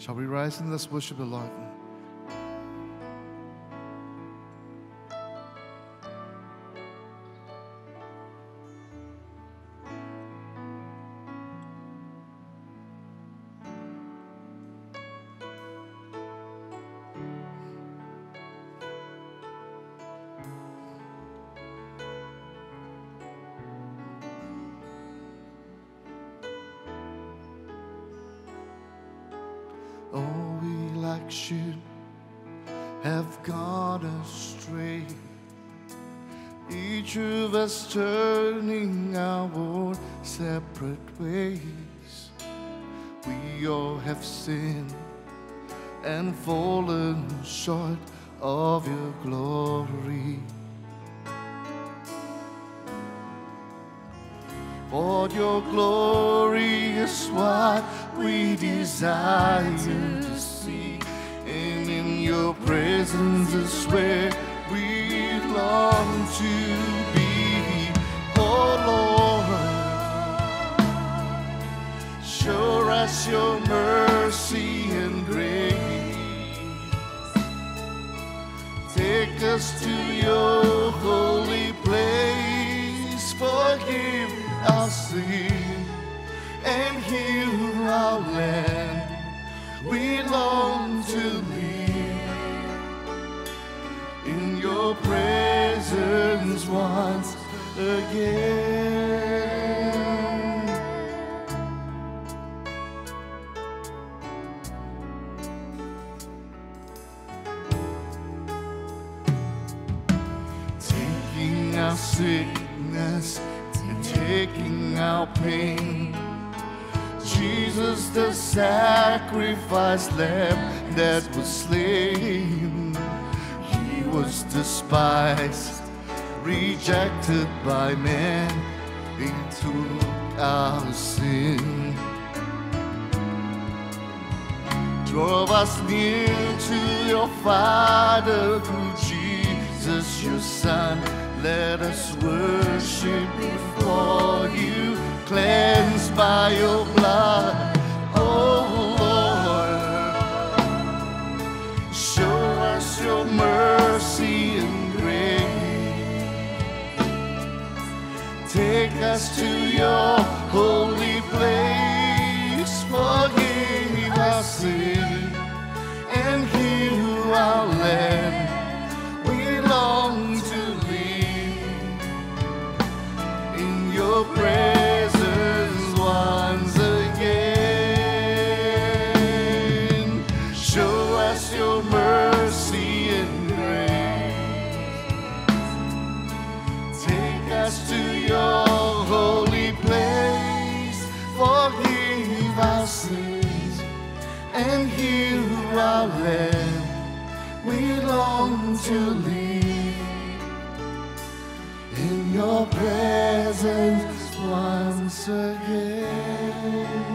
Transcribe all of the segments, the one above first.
Shall we rise and let's worship the Lord? Oh, we like sheep have gone astray, each of us turning our own separate ways. We all have sinned and fallen short of your glory. For your glory is what we desire to see, and in your presence is where we long to be. Oh Lord, show us your mercy and grace. Take us to your holy place. Forgive our sin and heal our land. We long to live in your presence once again. Taking our sickness and taking our pain, Jesus, the sacrificed lamb that was slain. He was despised, rejected by men. He took our sin. Drove us near to your Father through Jesus, your Son. Let us worship before you, cleansed by your blood. Oh Lord, show us your mercy and grace. Take us to your holy place. Forgive our sin and heal our land. We long to your presence once again. Show us your mercy and grace. Take us to your holy place. Forgive our sins and heal our land. We long to live in your presence once again.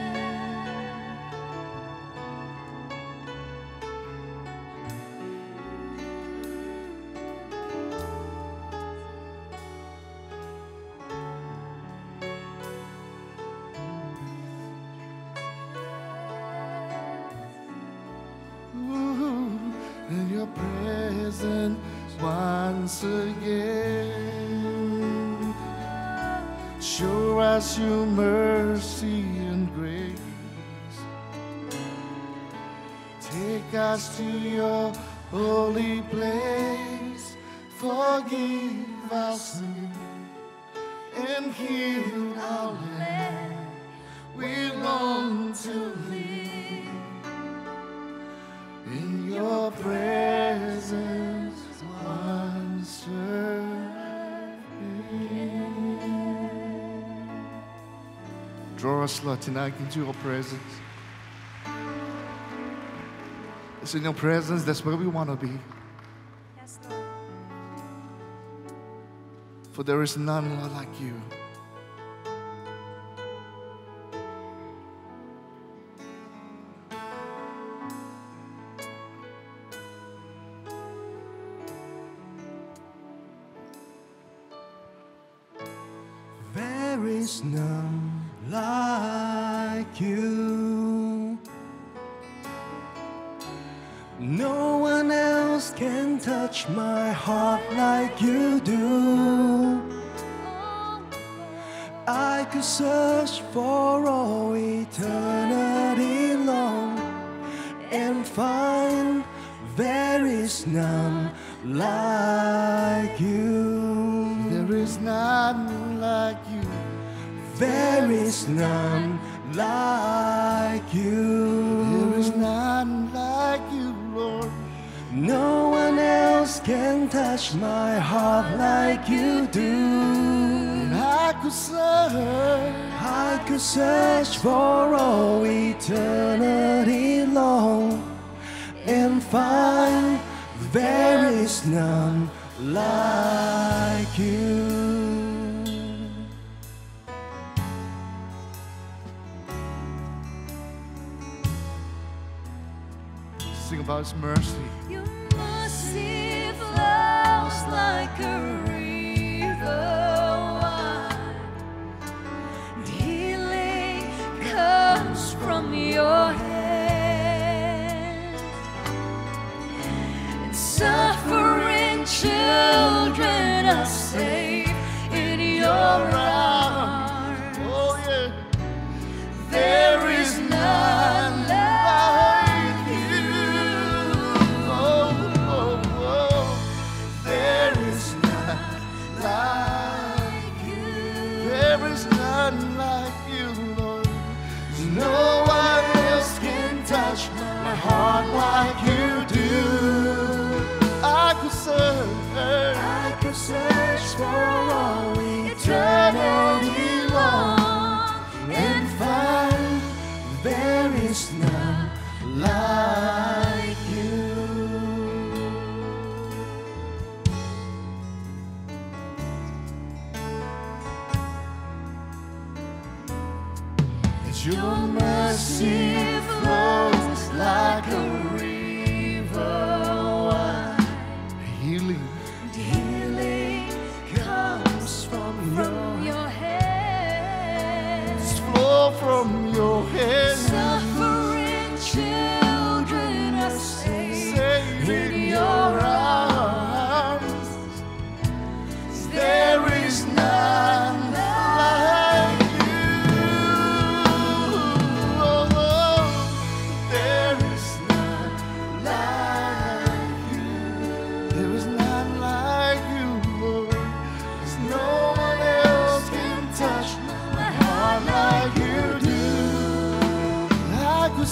Ooh, in your presence once again. Show us your mercy and grace. Take us to your holy place. Forgive our sin and heal our land. We long to live in your presence once again. Draw us, Lord, tonight into your presence. It's in your presence, that's where we want to be. Yes, Lord. For there is none, Lord, like you. There is none like you. touch my heart like you do. I could search for all eternity long and find there is none like you. There is none like you. There is none like you. There is none like you, Lord. No one else can touch my heart like you do. I could search for all eternity long and find there is none like you. Sing about His mercy. Your mercy flows like a river wide. Healing comes from your hand. And suffering children are safe in your arms. Oh yeah. There is none like you. Oh, oh, oh. There is none like you. There is none like you, Lord. No one else can touch my heart like you do. I could search for all eternity long and find there is none like you. Your mercy flows like a river wide. Healing comes from your hands. flow from your head. Suffering children are safe in your arms. There is none like you. Oh, there is none like you. There is none like you, Lord. There's no one else can touch my heart like you do. I could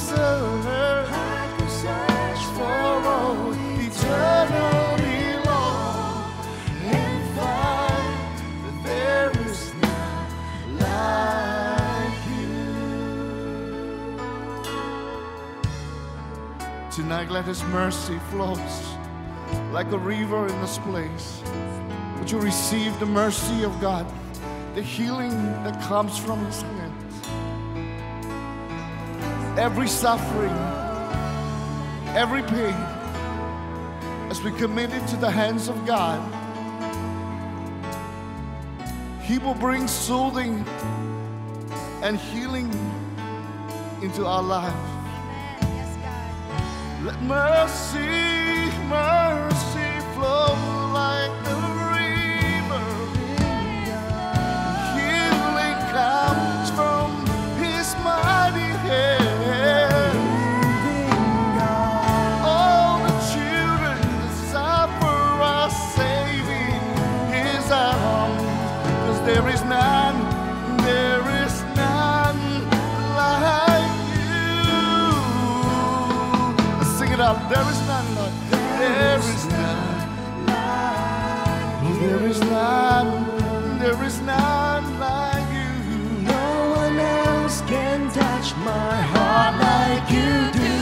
search for all eternity long and find that there is none like you. Tonight, let His mercy flows like a river in this place. Would you receive the mercy of God, the healing that comes from His hands? Every suffering, every pain, as we commit it to the hands of God, He will bring soothing and healing into our lives. Let mercy, mercy flow like the river. Healing comes from His mighty hand. All the children that suffer are safe in His arms. 'Cause there is none like you. Let's sing it out. There is none like you. There is none like you. There is none like you. No one else can touch my heart like you do.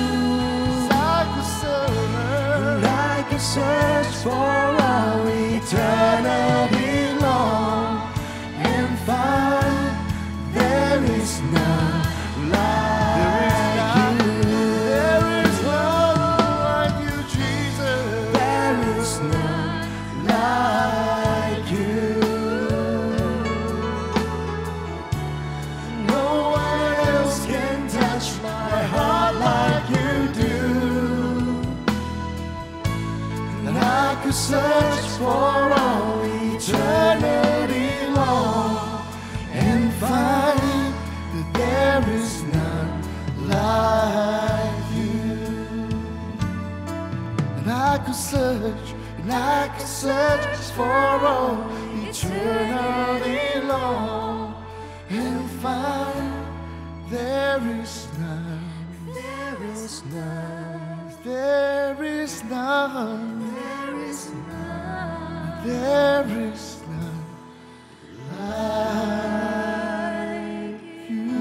I could search for all eternity long and find there is none like you. There is none like you, Jesus. There is none like you. No one else can touch my heart like you do. search for all eternity long and find that there is none like you. And I could search, and I could search for all eternity long and find there is none. There is none. There is none. There is none. There is none like you.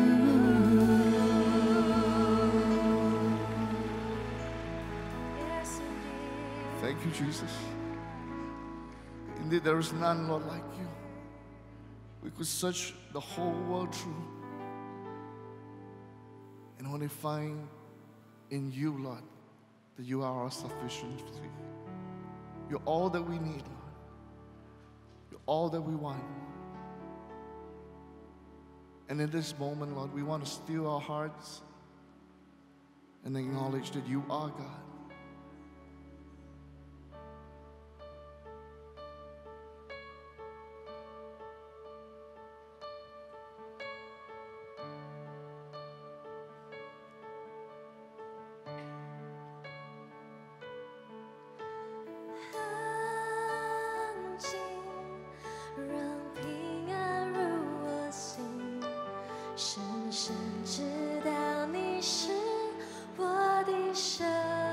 Yes, indeed. Thank you, Jesus. Indeed, there is none, Lord, like you. We could search the whole world through and only find in you, Lord, that you are our sufficiency. You're all that we need, Lord. You're all that we want. And in this moment, Lord, we want to still our hearts and acknowledge that you are God. 安静，让平安入我心，深深知道你是我的神。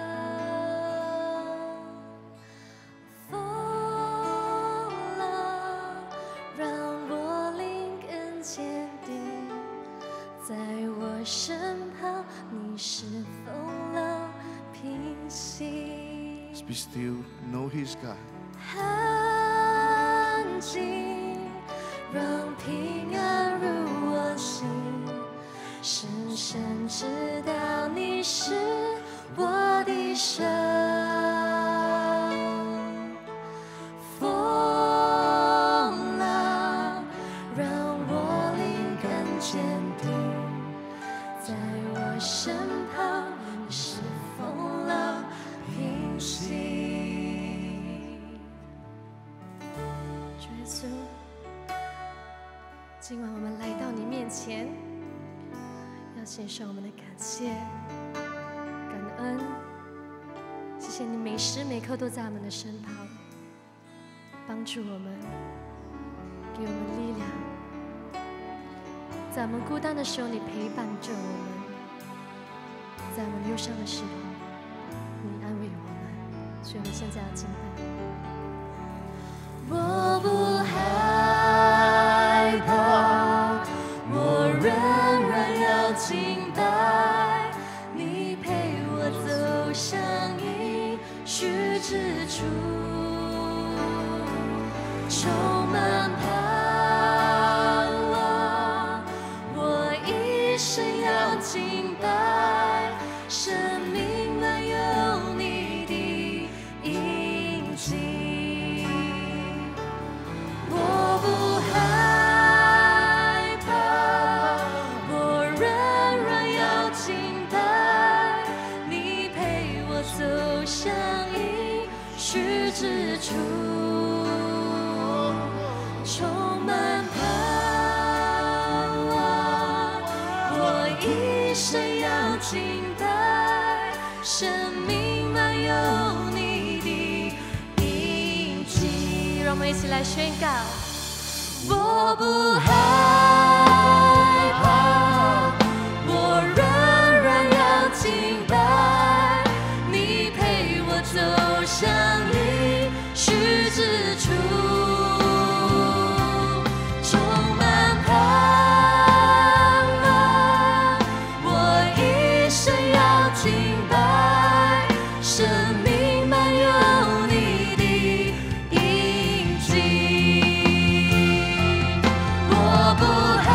风浪让我灵更坚定，在我身旁，你是风浪平息。 Be still, know He's God. 安静，让平安入我心，深深知道你是我的神。风浪让我灵更坚定，在我身旁，你是风浪平息。主耶稣，今晚我们来到你面前，要献上我们的感谢、感恩。谢谢你每时每刻都在我们的身旁，帮助我们，给我们力量。在我们孤单的时候，你陪伴着我们；在我们忧伤的时候，你安慰我们。所以我们现在要敬拜。我不害怕，我仍然要敬拜。你陪我走向应许之处，充满盼望。我一生要敬拜，生命满有你的印记。我不害怕，我仍然要敬拜。你陪我走向应许之处，充满盼望。我一生要敬拜，生命满有你的印记。让我们一起来宣告：我不害怕，我仍然要敬拜。你陪我走向应许之处，充满盼望。我一生要敬拜，生命满有你的印记。我不害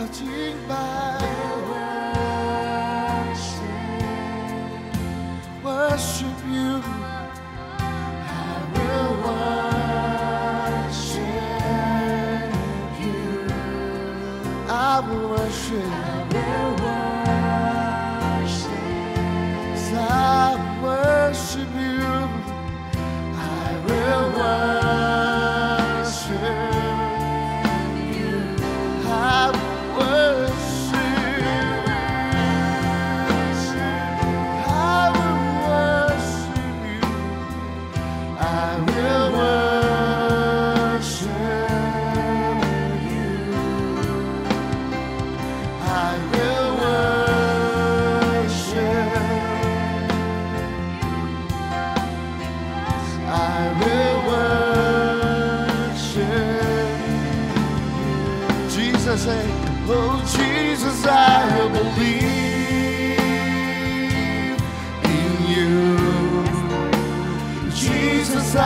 敬拜，worship you. I will worship you. I will worship. I worship you. I will worship you. I worship. I will worship you. I will worship you. I will worship. I will worship. Jesus say, oh Jesus, I believe in you. Jesus, I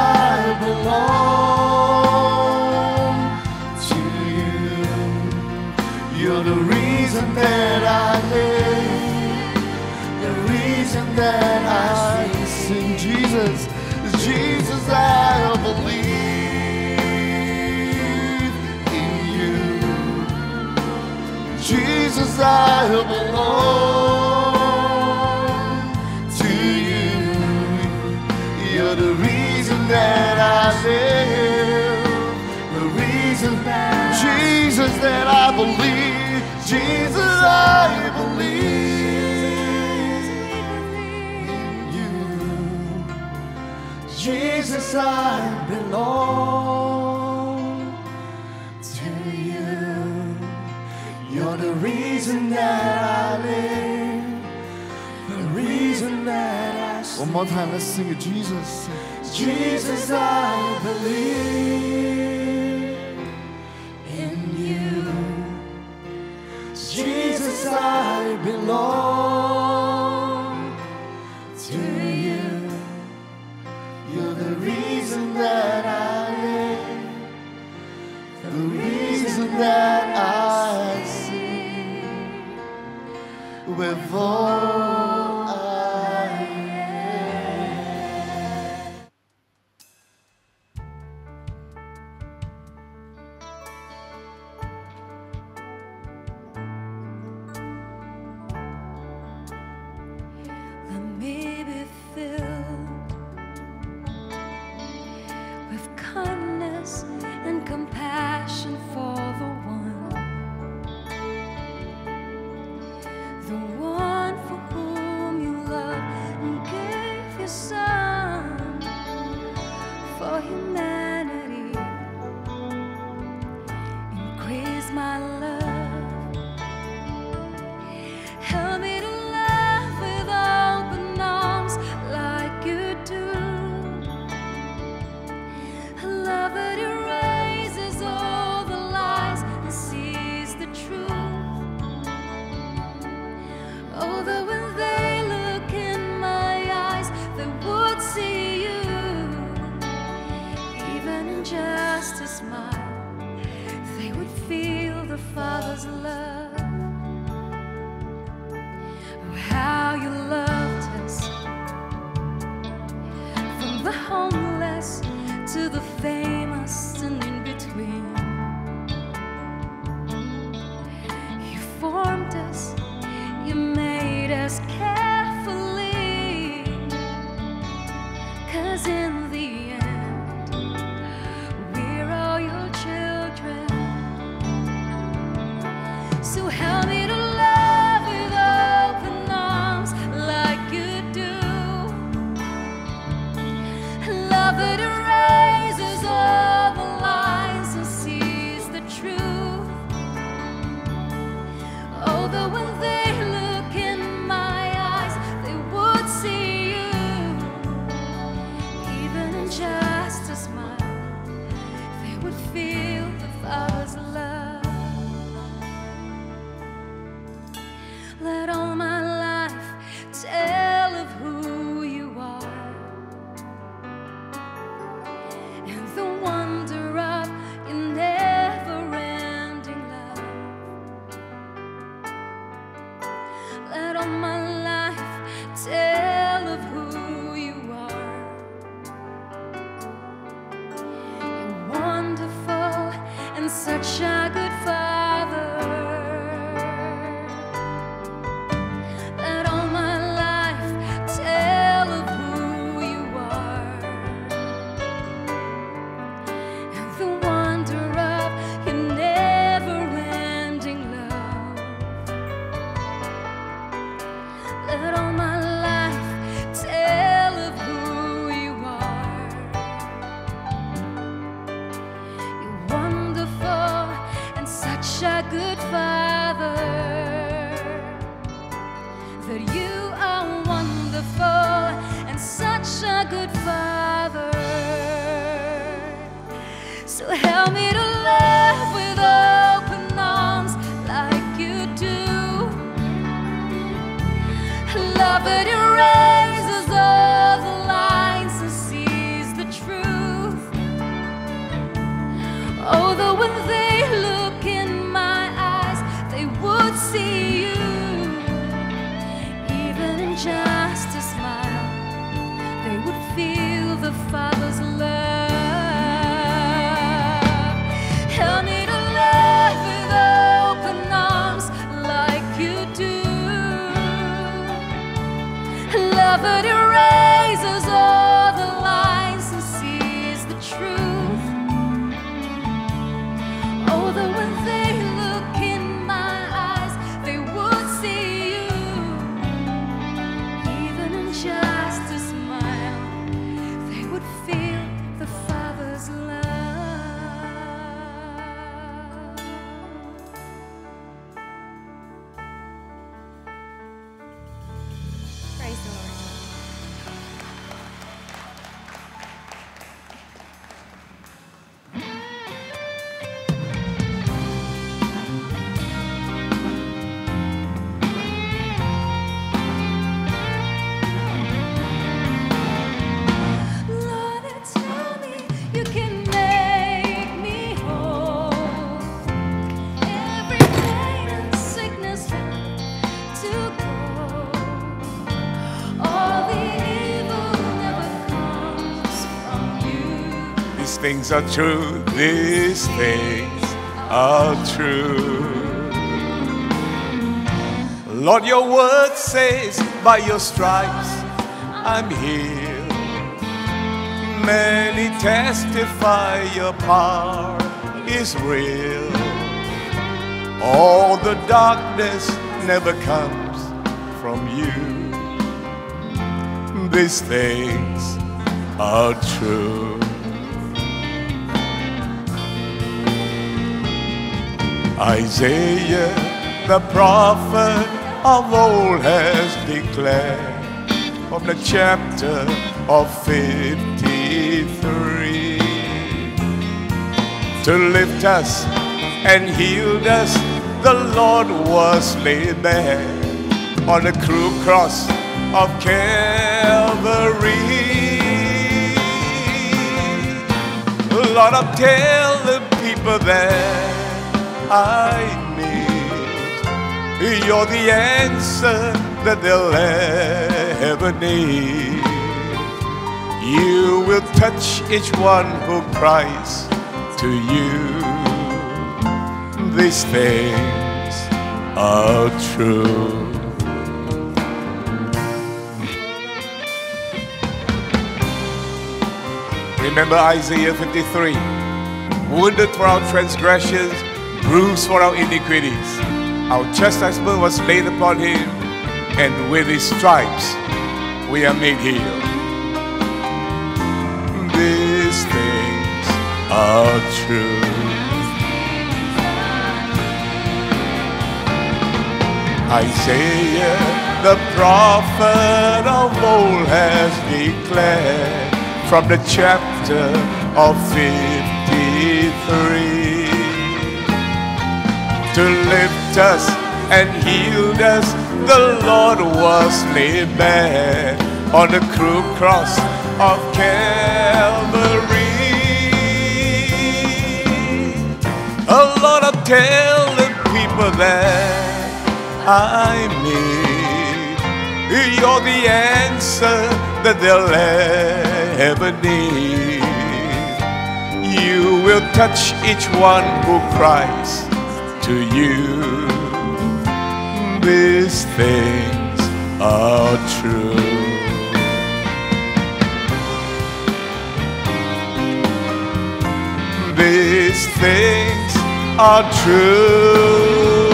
belong to you. You're the reason that I live, the reason that I sing. Jesus, Jesus, I believe in you. Jesus, I belong to you. You're the reason that I live, the reason, Jesus, that I believe. Jesus, I believe in you. Jesus, I belong to you. You're the reason that I live, the reason that I sing. One more time, let's sing it. Jesus, Jesus, I believe in you. Jesus, I belong to you. You're the reason that I live, the reason that I sing. With all I am. Let me be filled with kindness and compassion for the one for whom you love and gave your Son for humanity. Increase my love. Help me to love with open arms like you do. A love that erases all the lies and sees the truth. Although when they look in my eyes, they would see you. Even in just a smile, they would feel the Father's love. Oh, how you loved us, from the homeless to the famous and in between. You formed us, you made us carefully, 'cause in the end, we're all your children. So help me to love with open arms like you do. Love that erases all the lies and sees the truth. Although when they look in my Let all my life tell of who you are. You're wonderful and such a good Father. Let all my life tell of who you are, and the wonder of your never-ending love. Let all my life tell of who you are. You're wonderful and such a good Father. That you are wonderful and such a good Father. So help me to love with open arms like you do. Love that erases all the lines and sees the truth. Oh, that when they look in my eyes, they would see you. Even in just a smile, they would feel the Father's love. Help me to love with open arms like you do. Love that erases all the lines and sees the truth. Oh, that when they look in my eyes, they would see you. Even in just a smile, they would feel the Father's love. Praise the Lord. Lord, tell me you can make me whole. Every pain and sickness to go. All the evil never comes from you. These things are true, these things are true. Lord, your word says, by your stripes I'm healed. Many testify your power is real. All the darkness never comes from you. These things are true. Isaiah, the prophet of old, has declared from the chapter of 53 to lift us and heal us. The Lord was laid bare on the cruel cross of Calvary. Lord, I'm telling people that I need, you're the answer that they'll ever need. You will touch each one who cries to you. These things are true. Remember Isaiah 53. Wounded for our transgressions, bruised for our iniquities. Our chastisement was laid upon him, and with his stripes we are made healed. These things are true. Isaiah, the prophet of old, has declared from the chapter of 53 to lift us and heal us. The Lord was laid bare on the cruel cross of Calvary. Oh Lord, I'm telling people that I need, You're the answer that they'll ever need. You will touch each one who cries to you. These things are true. These things are true.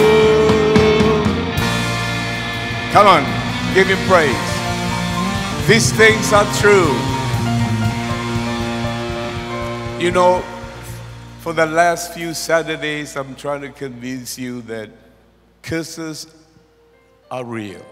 Come on, give him praise. These things are true. You know, for the last few Saturdays, I'm trying to convince you that curses are real.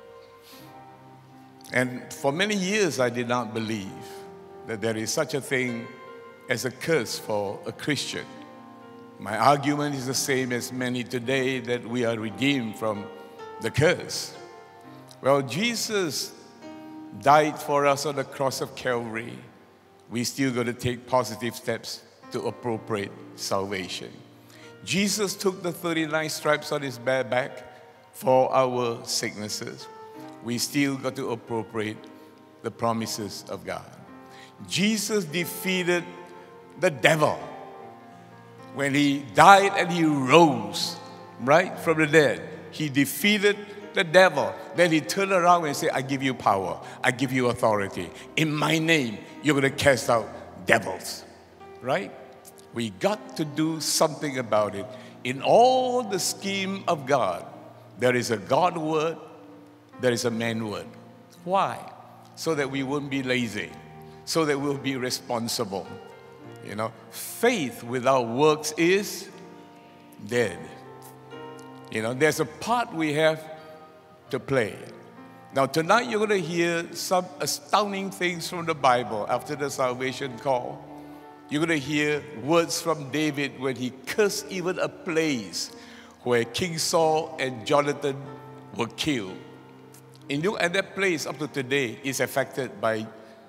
And for many years, I did not believe that there is such a thing as a curse for a Christian. My argument is the same as many today, that we are redeemed from the curse. Well, Jesus died for us on the cross of Calvary. We still got to take positive steps to appropriate salvation. Jesus took the 39 stripes on his bare back for our sicknesses. We still got to appropriate the promises of God. Jesus defeated the devil when he died and he rose, right, from the dead. He defeated the devil. Then he turned around and said, I give you power. I give you authority. In my name, you're going to cast out devils, right? We got to do something about it. In all the scheme of God, there is a God word, there is a man word. Why? So that we won't be lazy, so that we'll be responsible. You know, faith without works is dead. You know, there's a part we have to play. Now, tonight you're going to hear some astounding things from the Bible after the salvation call. You're going to hear words from David when he cursed even a place where King Saul and Jonathan were killed. And that place up to today is affected by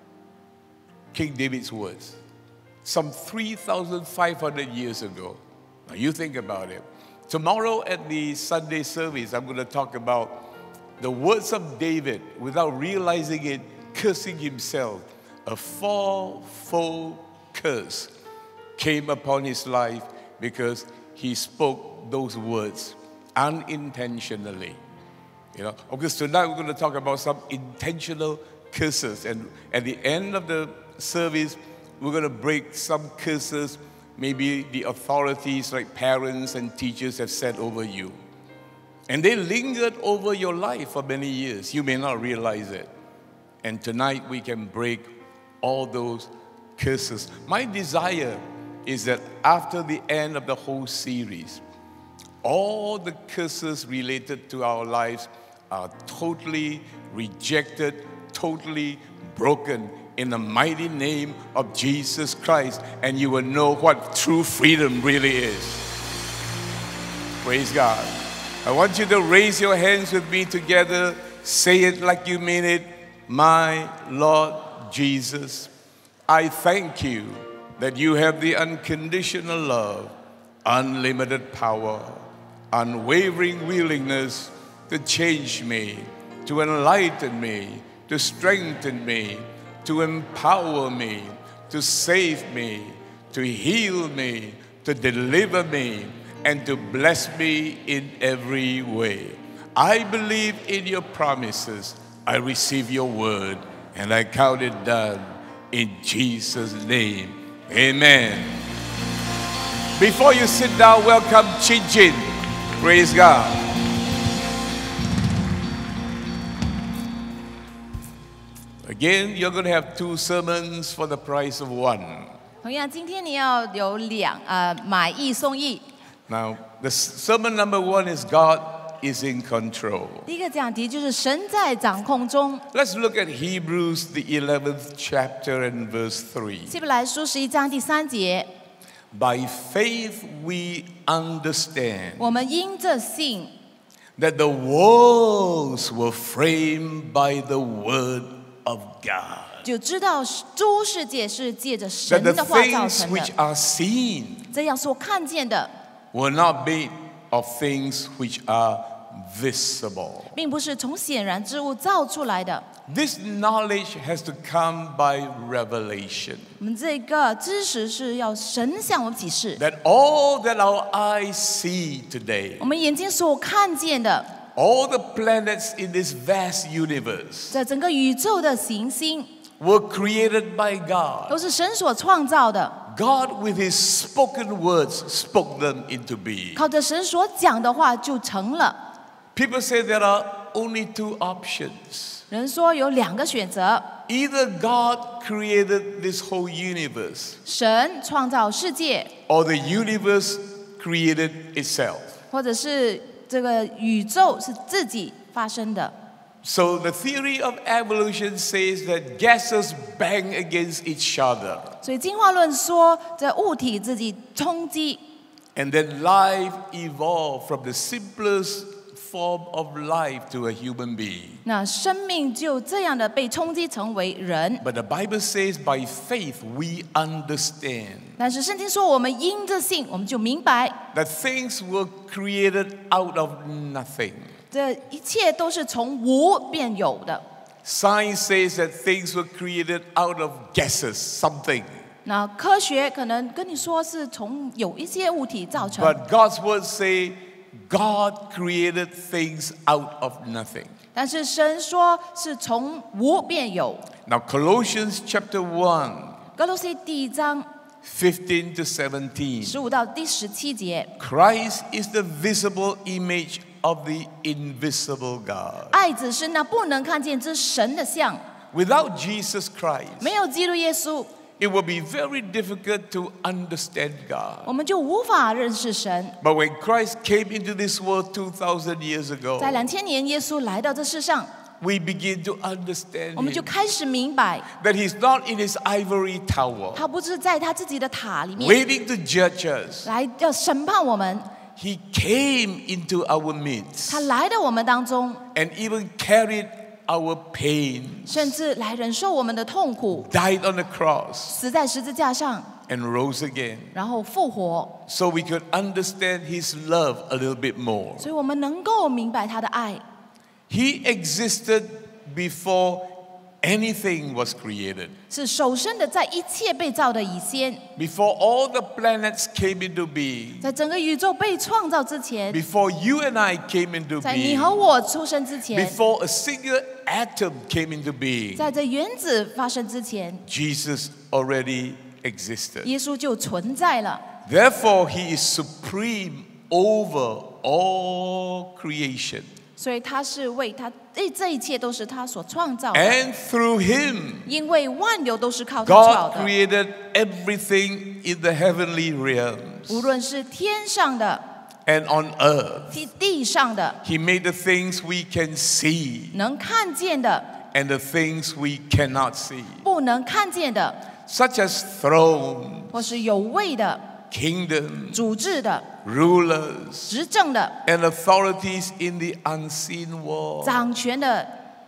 King David's words. Some 3,500 years ago. Now you think about it. Tomorrow at the Sunday service, I'm going to talk about the words of David without realizing it, cursing himself. A fourfold curse came upon his life because he spoke those words unintentionally. You know, because tonight we're going to talk about some intentional curses, and at the end of the service, we're going to break some curses maybe the authorities like parents and teachers have said over you. And they lingered over your life for many years. You may not realize it. And tonight we can break all those curses. My desire is that after the end of the whole series, all the curses related to our lives are totally rejected, totally broken in the mighty name of Jesus Christ, and you will know what true freedom really is. Praise God. I want you to raise your hands with me together. Say it like you mean it. My Lord Jesus, I thank you that you have the unconditional love, unlimited power, unwavering willingness to change me, to enlighten me, to strengthen me, to empower me, to save me, to heal me, to deliver me, and to bless me in every way. I believe in your promises. I receive your word, and I count it done in Jesus' name. Amen. Before you sit down, welcome Chin Chin. Praise God. Again, you're going to have 2 sermons for the price of 1. 同样，今天你要有买一送一。 Now, the sermon number 1 is God is in control. 第一个讲题就是神在掌控中。 Let's look at Hebrews, the 11th chapter and verse 3. 希伯来书11章第3节。 By faith we understand 我们因着信， that the worlds were framed by the word of God. 就知道诸世界是借着 That 神 the 的话造 things 成 which 的。 are seen 这样所看见的， were not made of things which are visible. 并不是从显然之物造出来的。 This knowledge has to come by revelation. 我们这个知识是要神向我们启示。 That all that our eyes see today, 我们眼睛所看见的， all the planets in this vast universe, 在整个宇宙的行星， were created by God. 都是神所创造的。 God, with His spoken words, spoke them into being. 靠着神所讲的话就成了。 People say there are only two options. 人说有2个选择： Either God created this whole universe, 神创造世界， or the universe created itself. 或者是这个宇宙是自己发生的。 So the theory of evolution says that gases bang against each other, 所以进化论说，这物体自己冲击， and then life evolved from the simplest form of life to a human being. 那生命就这样的被冲击成为人。 But the Bible says by faith we understand 但是圣经说，我们因着信，我们就明白， that things were created out of nothing. 这一切都是从无变有的。 Science says that things were created out of gases, something. 那科学可能跟你说是从有一些物体造成， But God's words say God created things out of nothing. 但是神说是从无变有。 Now Colossians chapter 1, 歌罗西第1章 15 to 17. 15到第17节， Christ is the visible image of the invisible God. 爱子是那不能看见之神的像， Without Jesus Christ, 没有基督耶稣， it will be very difficult to understand God. 我们就无法认识神。 But when Christ came into this world 2,000 years 在 ago, 2000年耶稣来到这世上， we begin to understand 我们就 him, 开始明白， that he's not in his ivory tower, 他不是在他自己的塔里面 waiting to judge us. 来要审判我们， He came into our midst 他来到我们当中， and even carried our pain, 甚至来忍受我们的痛苦， died on the cross, 死在十字架上， and rose again, 然后复活， so we could understand his love a little bit more. 所以我们能够明白他的爱。 He existed before anything was created. 是首生的，在一切被造的以先， Before all the planets came into being, 在整个宇宙被创造之前， before you and I came into 在你 being, 和我出生之前， before a single atom came into being, 在这原子发生之前， Jesus already existed. 耶稣就存在了。 Therefore, he is supreme over all creation. 所以他是为他这一切都是他所创造的， And through him, 因为万有都是靠他造 God 的， created everything in the heavenly realms 无论是天上的、 and on earth. 地上的， He made the things we can see 能看见的、 and the things we cannot see, 不能看见的， such as thrones, 或是有位的、 kingdoms, 主治的、 rulers, 执政的、 and authorities in the unseen world. 掌权的。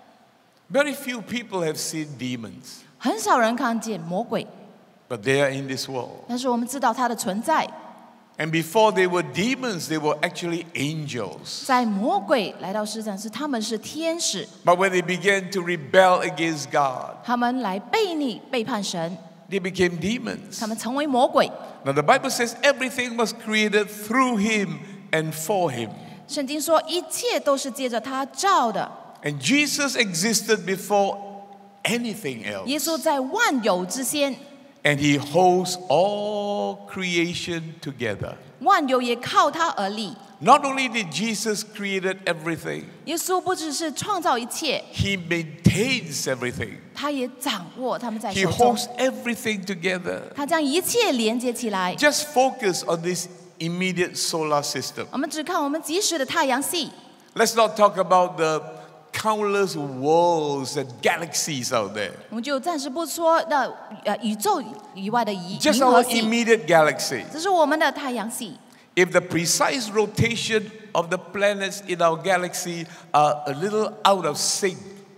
Very few people have seen demons, 很少人看见魔鬼， but they are in this world. 但是我们知道它的存在。 And before they were demons, they were actually angels. 在魔鬼来到世上时，他们是天使， But when they began to rebel against God, 他们来背逆、背叛神， they became demons. 他们成为魔鬼。 Now the Bible says everything was created through him and for him. 圣经说，一切都是借着他造的。 And Jesus existed before anything 耶 else. 稣在万有之先， And he holds all creation together. 万有也靠他而立。 Not only did Jesus create everything, 耶稣不只是创造一切， he maintains everything. 他也掌握他们在 He 手中。 holds everything together. 他将一切连接起来。 Just focus on this immediate solar system. 我们只看我们即时的太阳系， Let's not talk about the countless worlds and galaxies out there. 我们就暂时不说那宇宙以外的银 Just 河 our 系， immediate galaxy. 这是我们的太阳系。 If the precise rotation of the planets in our galaxy are a little out of sync,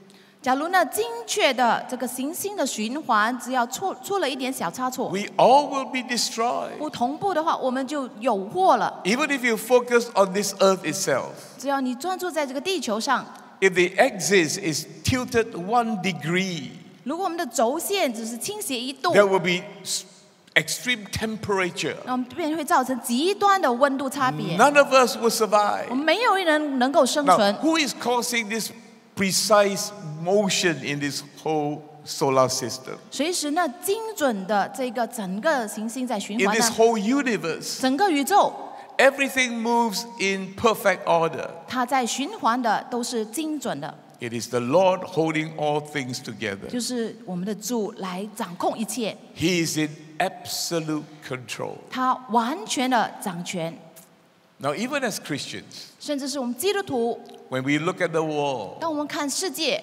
假如呢精确的这个行星的循环，只要出了一点小差错， we all will be destroyed. 不同步的话，我们就有祸了。 Even if you focus on this earth itself, 只要你专注在这个地球上， if the axis is tilted 1 degree, 如果我们的轴线只是倾斜1度， there will be extreme temperature. 那我们便会造成极端的温度差别。 None of us will survive. 我们没有人能够生 Now, 存。 who is causing this precise motion in this whole solar system? 随时呢，精准的这个整个行星在循 In 环 this 呢， whole universe, 整个宇宙 everything moves in perfect order. 它在循环的都是精准的， It is the Lord holding all things together. 就是我们的主来掌控一切， He is in absolute control. 他完全的掌权。 Now, even as Christians, 甚至是我们基督徒， when we look at the world, 当我们看世界，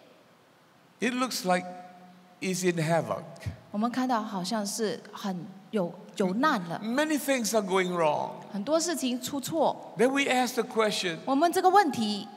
it looks like it's in havoc. 我们看到好像是很有难了， Many things are going wrong. 很多事情出错。 Then we ask the question, 我们这个问题，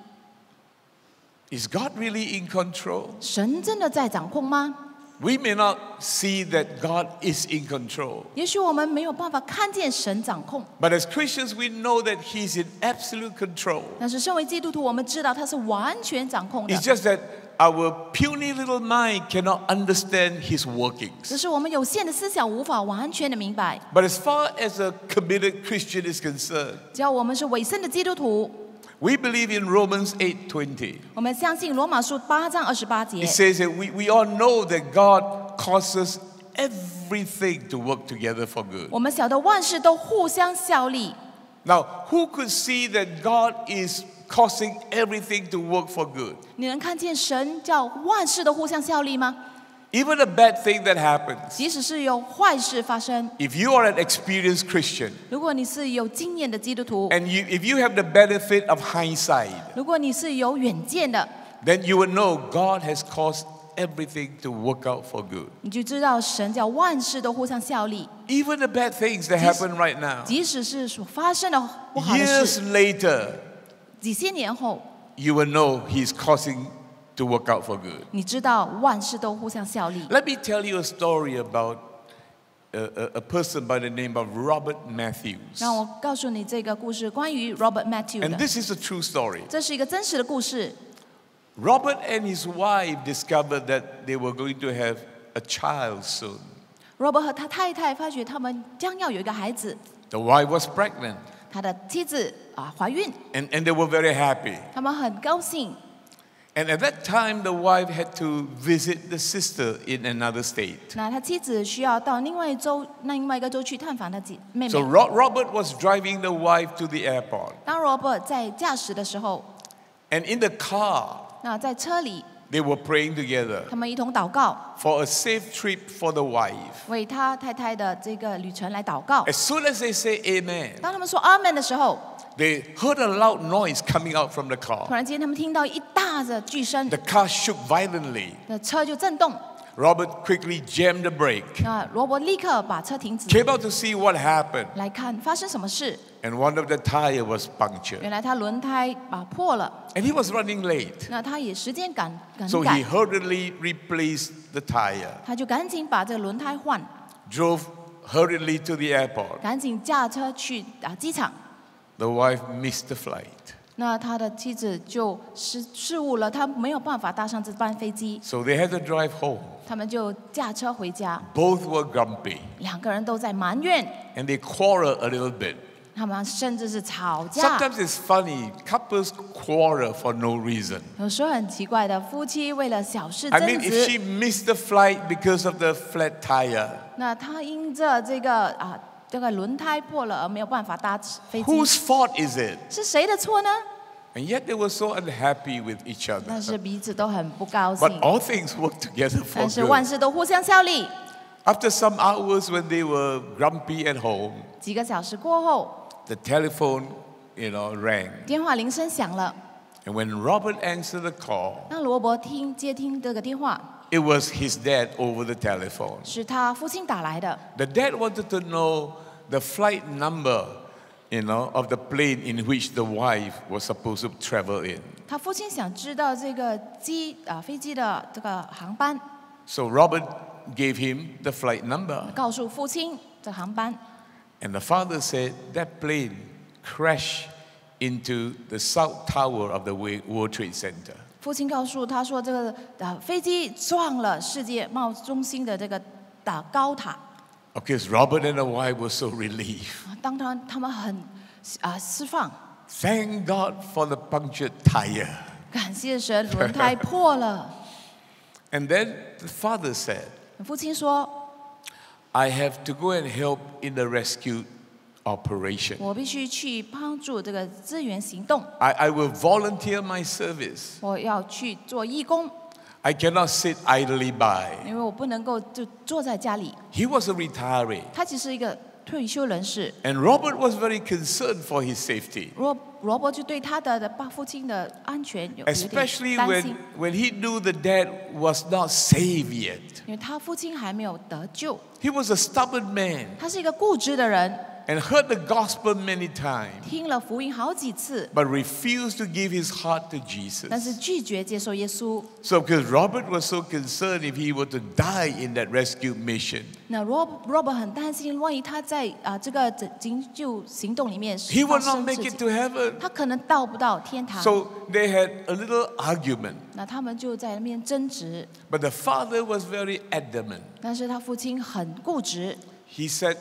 is God really in control? 神真的在掌控吗？ We may not see that God is in control. 也许我们没有办法看见神掌控， But as Christians, we know that He's in absolute control. 但是身为基督徒，我们知道他是完全掌控的 It's。just that our puny little mind cannot understand His 只 workings. 是我们有限的思想无法完全的明白。 But as far as a committed Christian is concerned, 只要我们是委身的基督徒， we believe in Romans 8:20. 我们相信罗马书8章28 It 节， says that we all know that God causes everything to work together for good. 我们晓得万事都互相效力。 Now, who could see that God is causing everything to work for good? 你能看见神叫万事都互相效力吗？ Even a bad thing that happens, 即使是有坏事发生， if you are an experienced Christian 如果你是有经验的基督徒， and if you have the benefit of hindsight, 如果你是有远见的， then you will know God has caused everything to work out for good. 你就知道神叫万事都互相效力。 Even the bad things that happen right now, 即使是所发生的不好的 years 事， later, 几千年后， you will know He's causing to work out for good. 你知道万事都互相效力。 Let me tell you a story about a person by the name of Robert Matthews. 让我告诉你这个故事，关于 Robert Matthew And 的， this is a true story. 这是一个真实的故事。 Robert and his wife discovered that they were going to have a child soon. Robert 和他太太发觉他们将要有一个孩子， The wife was pregnant, 他的妻子怀孕， and they were very happy. 他们很高兴。 And at that time, the wife had to visit the sister in another state. 那他妻子需要到另外一个州去探访他妹妹 So。Robert was driving the wife to the airport. 当 Robert 在驾驶的时候， And in the car, 那在车里， they were praying together 他们一同祷告， for a safe trip for the wife. 为他太太的这个旅程来祷告。 As soon as they say amen, 当他们说阿门的时候， they heard a loud noise coming out from the 突 car. 然间他们听到一大的巨声 The，car shook violently. 那车就震动。 Robert quickly jammed the brake, 那罗伯立刻把车停止， came out to see what happened, 来看发生什么事。 and one of the tire was punctured. 原来他轮胎破了， And he was running late, 那他也时间赶 so 赶 he，hurriedly replaced the tire, 他就赶紧把这个轮胎换， drove hurriedly to the airport. 赶紧驾车去机场。 The wife missed the flight. 那他的妻子就失误了，他没有办法搭上这班飞机， So they had to drive home. 他们就驾车回家， Both were grumpy, 两个人都在埋怨， and they quarreled a little bit. 他们甚至是吵架。 Sometimes it's funny, couples quarrel for no reason. 有时候很奇怪的，夫妻为了小事 I 争 mean, if 执， she missed the flight because of the flat tire, 那他因着这个轮胎破了而没有办法搭飞机， whose fault is it? 是谁的错呢？ And yet they were so unhappy with each 但 other. 是彼此都很不高 But 兴， all things work together for 但是万 good. 事都互相效力。 After some hours when they were grumpy at home, 几个小时过后， the telephone, rang. 电话铃声响了， And when Robert answered the call, 那罗伯接听这个电话， it was his dad over the telephone. 是他父亲打来的。 The dad wanted to know the flight number, of the plane in which the wife was supposed to travel in. 他父亲想知道这个飞机的这个航班， So Robert gave him the flight number. 告诉父亲这航班。 And the father said that plane crashed into the south tower of the World Trade Center. 父亲告诉他说，这个飞机撞了世界贸易中心的这个高塔。 Of course, Robert and the wife were so relieved. 当他们很释放， Thank God for the punctured tire. 感谢神，轮胎破了。 And then the father said, 父亲说 I have to go and help in the rescue operation. 我必须去帮助这个支援行动， I will volunteer my service. 我要去做义工， I cannot sit idly by. 因为我不能够就坐在家里。 He was a retiree. 他其实是一个退休人士， And Robert was very concerned for his safety. 罗伯就对他的父亲的安全有点 Especially 担心， when he knew the dad was not saved yet. 因为他父亲还没有得救， He was a stubborn man 他是一个固执的人， and heard the gospel many times, 听了福音好几次， but refused to give his heart to 但是 Jesus. 拒绝接受耶稣。 So because Robert was so concerned if he were to die in that rescue mission, 那罗伯很担心，万一他在这个营救行动里面 he 发 would not 生 make 事 it 情， to heaven. 他可能到不到天堂。 So they had a little argument. 那他们就在那边争执， But the father was very adamant. 但是他父亲很固执， He said,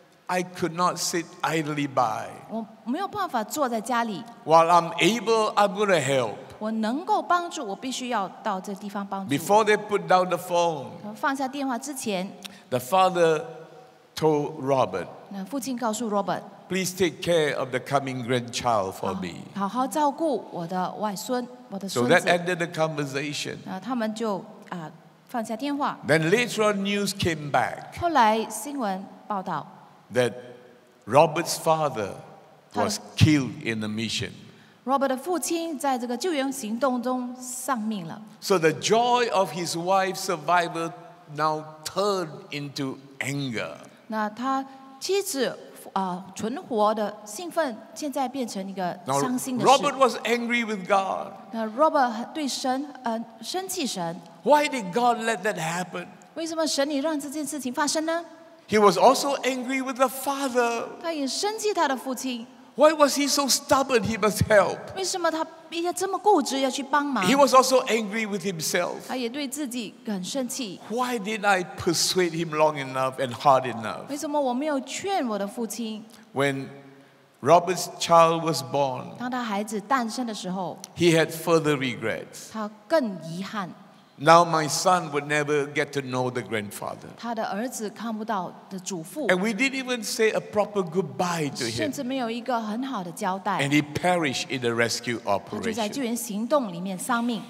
I could not sit idly by. 我没有办法坐在家里， While I'm able, I'm going to help. 我能够帮助，我必须要到这地方帮助。 Before they put down the phone, 放下电话之前， the father told Robert, 那父亲告诉 Robert， please take care of the coming grandchild for me. 好好照顾我的外孙，我的 So 孙 that 子。 ended the conversation. 他们就放下电话。 Then later on, news came back 后来新闻报道， that Robert's father was killed in the mission. Robert 的父亲在这个救援行动中丧命了。 So the joy of his wife's survival now turned into anger. 那他妻子存活的兴奋，现在变成一个 Now, 伤心的事。 Robert was angry with God. 那 Robert 对神生气神， Why did God let that happen? 为什么神你让这件事情发生呢？ He was also angry with the father. 他也生气他的父亲， Why was he so stubborn? He must help. 为什么他这么固执要去帮忙？ He was also angry with himself. 他也对自己很生气。 Why did I persuade him long enough and hard enough? 为什么我没有劝我的父亲？ When Robert's child was born, 当他孩子诞生的时候， he had further regrets. 他更遗憾， Now my son would never get to know the grandfather. 他的儿子看不到的祖父， And we didn't even say a proper goodbye to 甚 him. 至没有一个很好的交代 And，he perished in the rescue 他就在救 operation. 援行动里面丧命。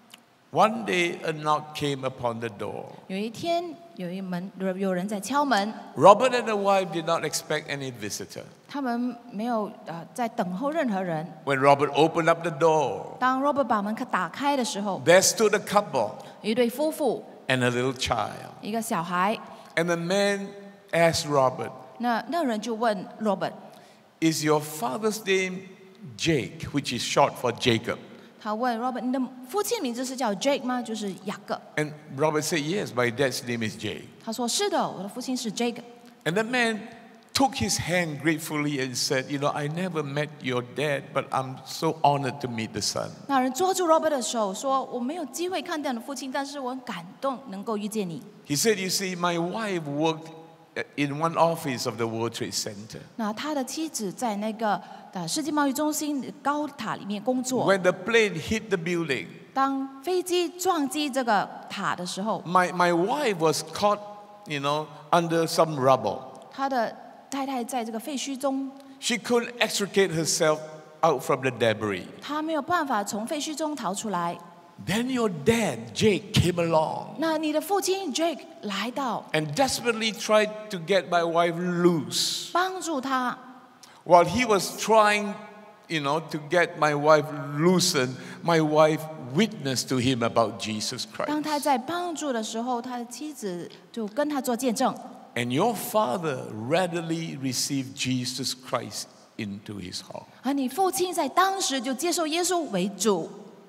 One day a knock came upon the door. 有一天，有人在敲门， Robert and the wife did not expect any visitor. 他们没有在等候任何人。 When Robert opened up the door, 当 Robert 把门打开的时候， there stood a couple 有一对夫妇， and a little child. 一个小孩。 And the man asked Robert, 那人就问 Robert， is your father's name Jake, which is short for Jacob? 他问 Robert， 你的父亲名字是叫 Jake 吗？就是雅各。 And Robert said, yes, my dad's name is Jake. 他说是的，我的父亲是 Jake。 And the man took his hand gratefully and said, I never met your dad, but I'm so honored to meet the son. 那人捉住 Robert 的手说：“我没有机会看到你的父亲，但是我很感动能够遇见你。 He said, you see, my wife worked in one office of the World Trade Center. ” 那他的妻子在那个世界贸易中心的高塔里面工作。 When the plane hit the building, 当飞机撞击这个塔的时候， my wife was caught, under some rubble. 他的太太在这个废墟中， She couldn't extricate herself out from the debris. 他没有办法从废墟中逃出来。 Then your dad, Jake, came along 那你的父亲 Jake 来到， and desperately tried to get my wife loose. 帮助他。 While he was trying, to get my wife loosened, my wife witnessed to him about Jesus 当 Christ. 他在帮助的时候，他的妻子就跟他做见证。 And your father readily received Jesus Christ into his heart. 而你父亲在当时就接受耶稣为主。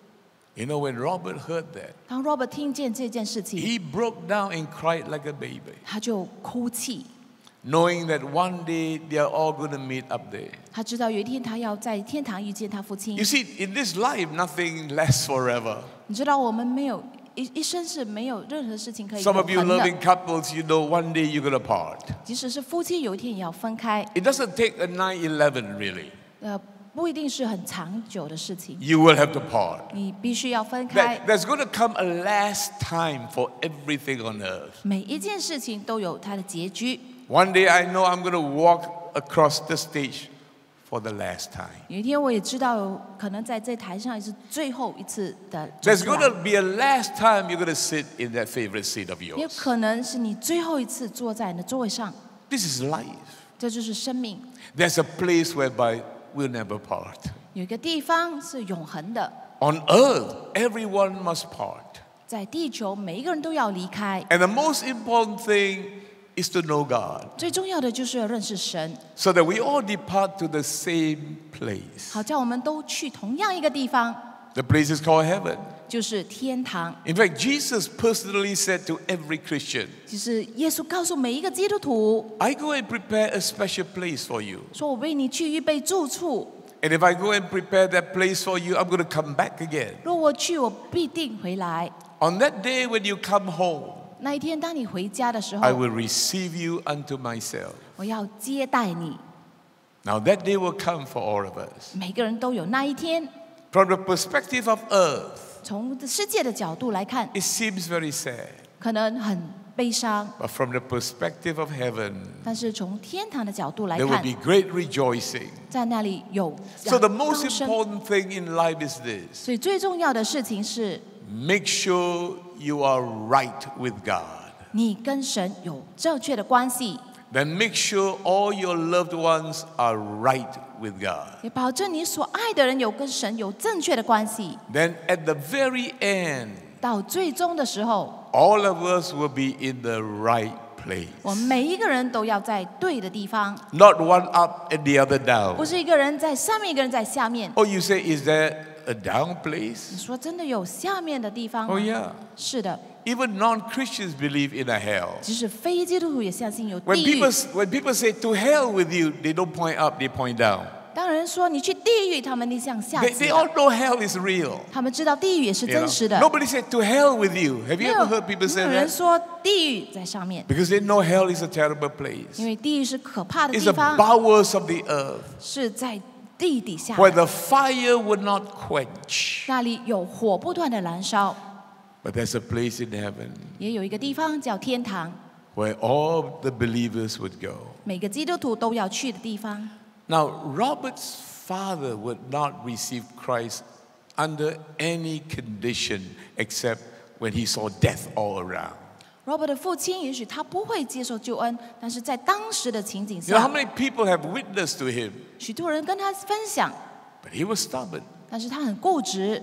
You know, when Robert heard that, 当 Robert 听见这件事情， he broke down and cried like a baby, 他就哭泣。 knowing that one day they are all going to meet up there. 他知道有一天他要在天堂遇见他父亲 You。see, in this life, nothing lasts forever. 你知道我们没有一生是没有任何事情可以 Some 永 of you 恒的， loving couples, you know one day you're going to part. 即使是夫妻，有一天也要分开。 It doesn't take a 9/11, really. 不一定是很长久的事情， You will have to part. 你必须要分开。 There's going to come a last time for everything on earth. 每一件事情都有它的结局。 One day I know I'm going to walk across the stage for the last time. 有一天我也知道，可能在这台上也是最后一次的走 There's 出 going 来 to be a last time you're going to sit in that favorite seat of 也有 yours. 可能是你最后一次坐在你的座位上， This is life. 这就是生命。 There's a place whereby we'll never part. 有一个地方是永恒的， On earth, everyone must part. 在地球每一个人都要离开。 And the most important thing is to know God, 最重要的就是要认识神， so that we all depart to the same place. 好叫我们都去同样一个地方， The place is called heaven. 就是天堂。 In fact, Jesus personally said to every Christian, 就是耶稣告诉每一个基督徒 I go and prepare a special place for you. 说：“我为你去预备住处。 And if I go and prepare that place for you, I'm going to come back again. 若我去，我必定回来。 On that day when you come home, 那一天，当你回家的时 I 候， will receive you unto myself. 我要接待你。 Now that day will come for all of us. 每个人都有那一天。 From the perspective of earth, 从世界的角度来看， it seems very sad. 可能很悲伤， But from the perspective of heaven, 但是从天堂的角度来 there will 看， be great rejoicing. 在那里有 So the 高 most 升。 important thing in life is this. 所以最重要的事情是， Make sure you are right with God. 你跟神有正确的关系， Then make sure all your loved ones are right with God. 也保证你所爱的人有跟神有正确的关系。 Then at the very end, 到最终的时候， all of us will be in the right place. 我们每一个人都要在对的地方， Not one up and the other 不 down. 是一个人在上面，一个人在下面。 Oh, you say, is there a down 你 place? 说真的有下面的地方吗 Oh, yeah. 是的， Even non-Christians believe in a hell. 即使非基督徒也相信有 When 地狱 people say to hell with you, they don't point up, they point down. 当人说你去地狱，他们你向下 They 指 all 的， know hell is real. 他们知道地狱也是 You know? 真实的。 Nobody said to hell with you. Have 没 you 有 ever heard people 没 say 有人 that? 说地狱在上面， Because they know hell is a terrible place. 因为地狱是可怕的 It's 地 the 方， bowels of the earth 是在地底下， where the fire would not quench. 那里有火不断的燃烧。 But there's a place in heaven 也有一个地方叫天堂， where all the believers would go. 每个基督徒都要去的地方。 Now, Robert's father would not receive Christ under any condition except when he saw death all around. Robert 的父亲也许他不会接受救恩，但是在当时的情景 You know how 下， many people have witnessed to him? 许多人跟他分享， But he was stubborn. 但是他很固执。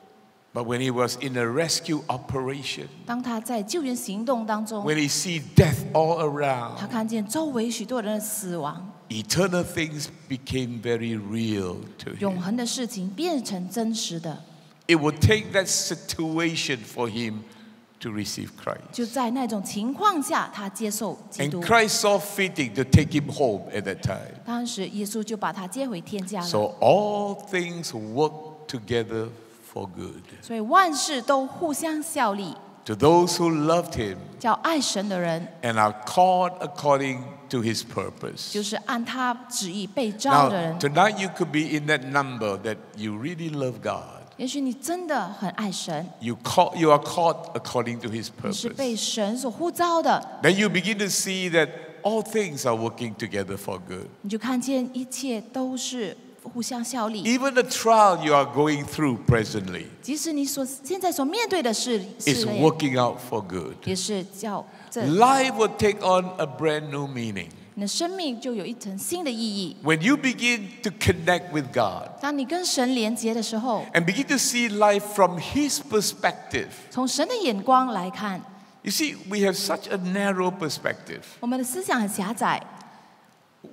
But when he was in a rescue operation, 当他在救援行动当中， when he see death all 他 around, 看见周围许多人的死亡， eternal things became very real to 永 him. 恒的事情变成真实的。 It would take that situation for him to receive Christ. 就在那种情况下，他接受基 And 督。 Christ saw fitting to take him home at that time. 当时耶稣就把他接回天家了。 So all things work together for good. 所以万事都互相效力， To those who loved him 叫爱神的人， and are called according to his 就 purpose. 是按他旨意被召的 Now, 人。 tonight you could be in that number that you really love God. 也许你真的很爱神， You are called according to his 你是被 purpose. 神所呼召的， Then you begin to see that all things are working together for good. 你就看见一切都是互相效力。 Even the trial you are going through presently 即使你现在所面对的事 is 类， working out for good. 也是叫这 Life will take on a brand new meaning 你的生命就有一层新的意义。 when you begin to connect with God 当你跟神连结的时候， and begin to see life from his perspective. 从神的眼光来看， You see, we have such a narrow perspective. 我们的思想很狭窄。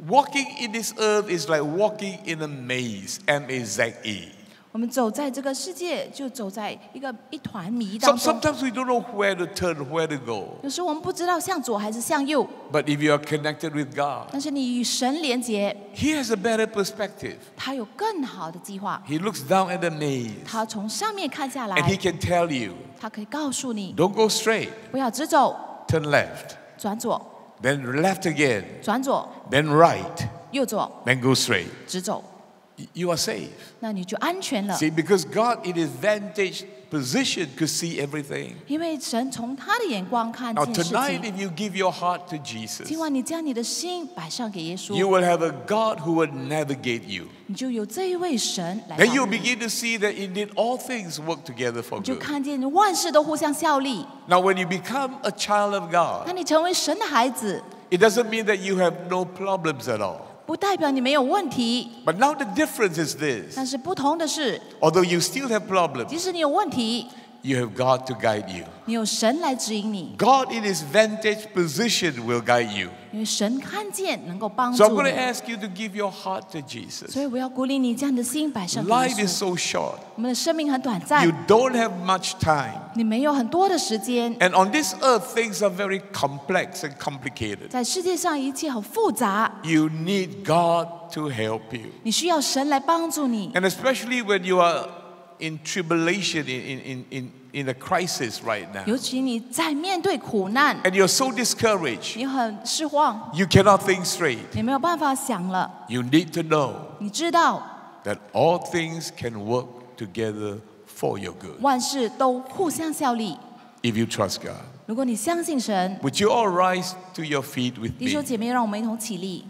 walking in this earth is like walking in a maze, M-A-Z-E. 我们走在这个世界，就走在一团迷当中。 Sometimes we don't know where to turn, where to go. 有时候我们不知道向左还是向右， But if you are connected with God, 但是你与神连结， He has a better perspective. 他有更好的计划。 He looks down at the maze 他从上面看下 and 来 He，can tell you, 他可以告诉你， don't go straight, 不要直走， turn left, 转左， then left again, 转左， then right, 右左， then go straight. 直走， You are safe. 那你就安全了。 See, because God in His vantage position could see everything. 因为神从他的眼光看 Now 见事 tonight, 情。 if you give your heart to Jesus, 今晚你将你的心摆上给耶 you 稣， will have a God who will navigate you. 你就有这一位神来 Then 帮 you'll 你， begin to see that indeed all things work together for 你就 good. 看见万事都互相效力。 Now, when you become a child of 那 God, 你成为神的孩子， it doesn't mean that you have no problems at all. 不代表你没有问题， But now the difference is this. 但是不同的是， Although you still have problems, 即使你有问题， you have God to guide you. 你有神来指引你， God in His vantage position will guide you. 因为神看见能够帮 So I'm 助 going to 你。 ask you to give your heart to Jesus. 所以我要鼓励你，将你的心摆上给耶 Life is 稣。 so short. 我们的生命很短暂 You，don't have much time. 你没有很多的时间。 And on this earth, things are very complex and complicated. 在世界上，一切很复杂， You need God to help you. 你需要神来帮助你。 And especially when you are in tribulation, in a crisis right now. 尤其你在面对苦难， And you're so discouraged. 你很失望， You cannot think straight. 你没有办法想了。 You need to know 你知道， that all things can work together for your good 万事都互相效力。 if you trust God. 如果你相信神， Would you all rise to your feet with 弟 me? 兄姐妹，让我们一同起立。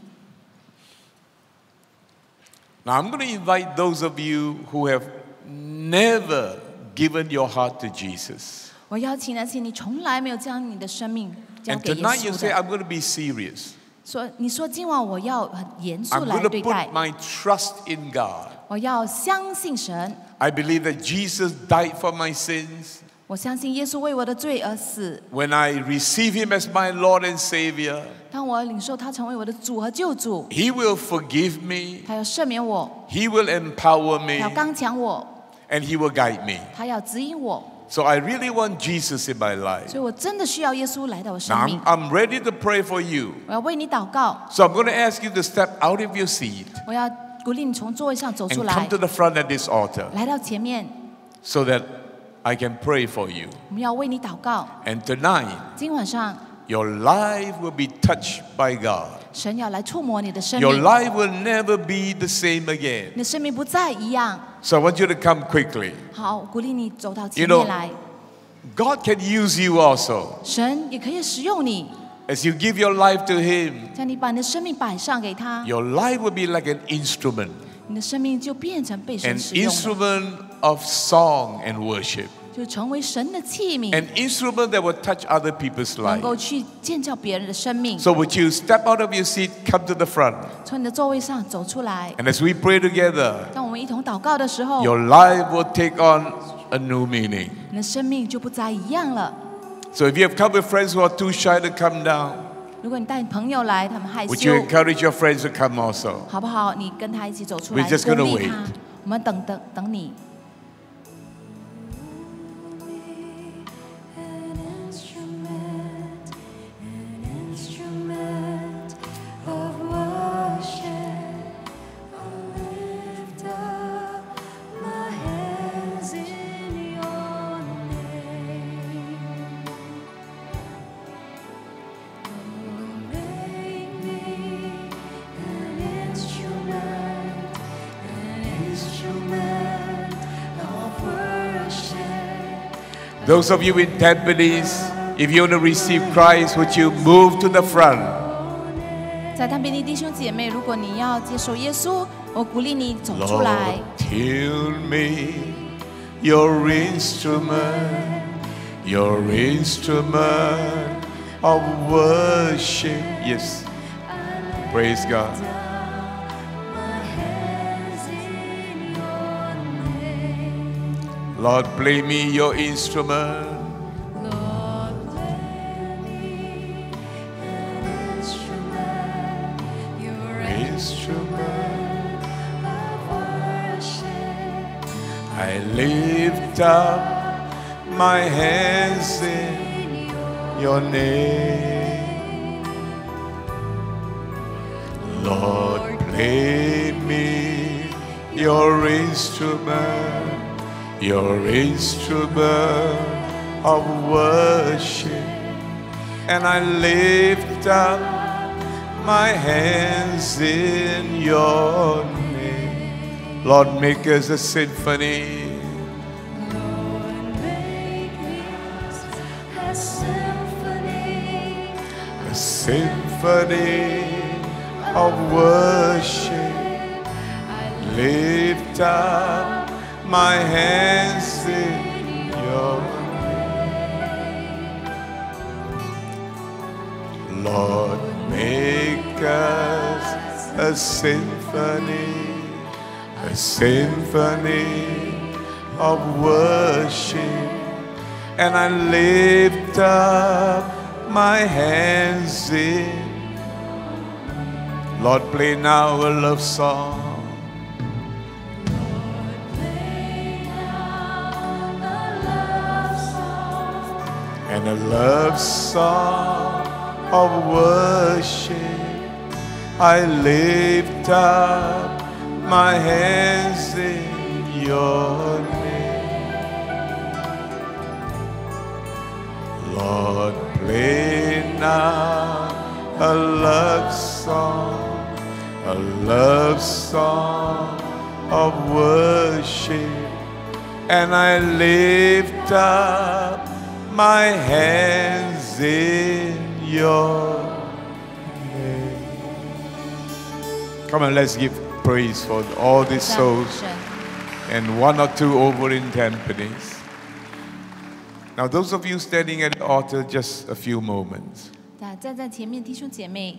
Now I'm going to invite those of you who have never given your heart to Jesus. 我邀请那些你从来没有将你的生命交 And 给耶 tonight you 稣 say, 的， I'm going to be serious. 你说今晚我要很严肃 I'm 来 going to 对待 put，my trust in God. 我要相信神， I believe that Jesus died for my sins. 我相信耶稣为我的罪而死。 When I receive Him as my Lord and Savior, 当我领受他成为我的主和救主， He will forgive me, 他要赦免我， He will empower 他 me, 要刚强我， and He will guide me. 他要指引我。 So I really want Jesus in my life. 所以我真的需要耶稣来到我生 Now 命。 I'm ready to pray for you. 我要为你祷告， So I'm going to ask you to step out of your seat 我要鼓励你从座位上走出 and 来 come，to the front at this altar 来到前面， so that I can pray for you. 我们要为你祷告。 And tonight, 今晚上， your life will be touched by God. 神要来触摸你的生 Your 命， life will never be the same again. 你的生命不再一样。 So I want you to come quickly. 好，鼓励你走到前 You know- 面来。 God can use you also 神也可以使用你， as you give your life to Him. 将你把你的生命摆上给他， Your life will be like an instrument, 你的生命就变成被神 an 使用的， instrument of song and worship, 就成为神的器皿， an instrument that will touch other people's 能够 lives. 去建造别人的生命。 So would you step out of your seat, come to the front, 从你的座位上走出来， and as we pray together, 当我们一同祷告的时候， your life will take on a new meaning. 你的生命就不再一样了。 So if you have come with friends who are too shy to come down, 如果你带你朋友来，他们害 would you 羞， encourage your friends to come also? 好不好？你跟他一起走出来， We're just 鼓 gonna 励 wait. 他。我们等你。 An instrument of worship. I'll lift up my hands in your name. Oh, make me an instrument of worship. Those of you in Tampines, if you want to receive Christ, would you move to the front? 在他边的弟兄姐妹，如果你要接受耶稣，我鼓励你走出来 Lord,。tune me, your instrument of worship. Yes, praise God. My hands in your name. Lord, play me your instrument. Lord, play me an instrument, your lift up my hands in your name. Lord, play me your instrument of worship. And I lift up my hands in your name. Lord, make us a symphony. A symphony of worship. Lift up my hands in your name. Lord, make us a symphony of worship. And I lift up my hands in. Lord, play now a love song. And a love song of worship. I lift up my hands in your name. Lord, play now a love song of worship. And I lift up my hands in your name. Come on, let's give praise for all these souls and one or two over in Tampines. Now, those of you standing at the altar, just a few moments. 站在前面弟兄姐妹，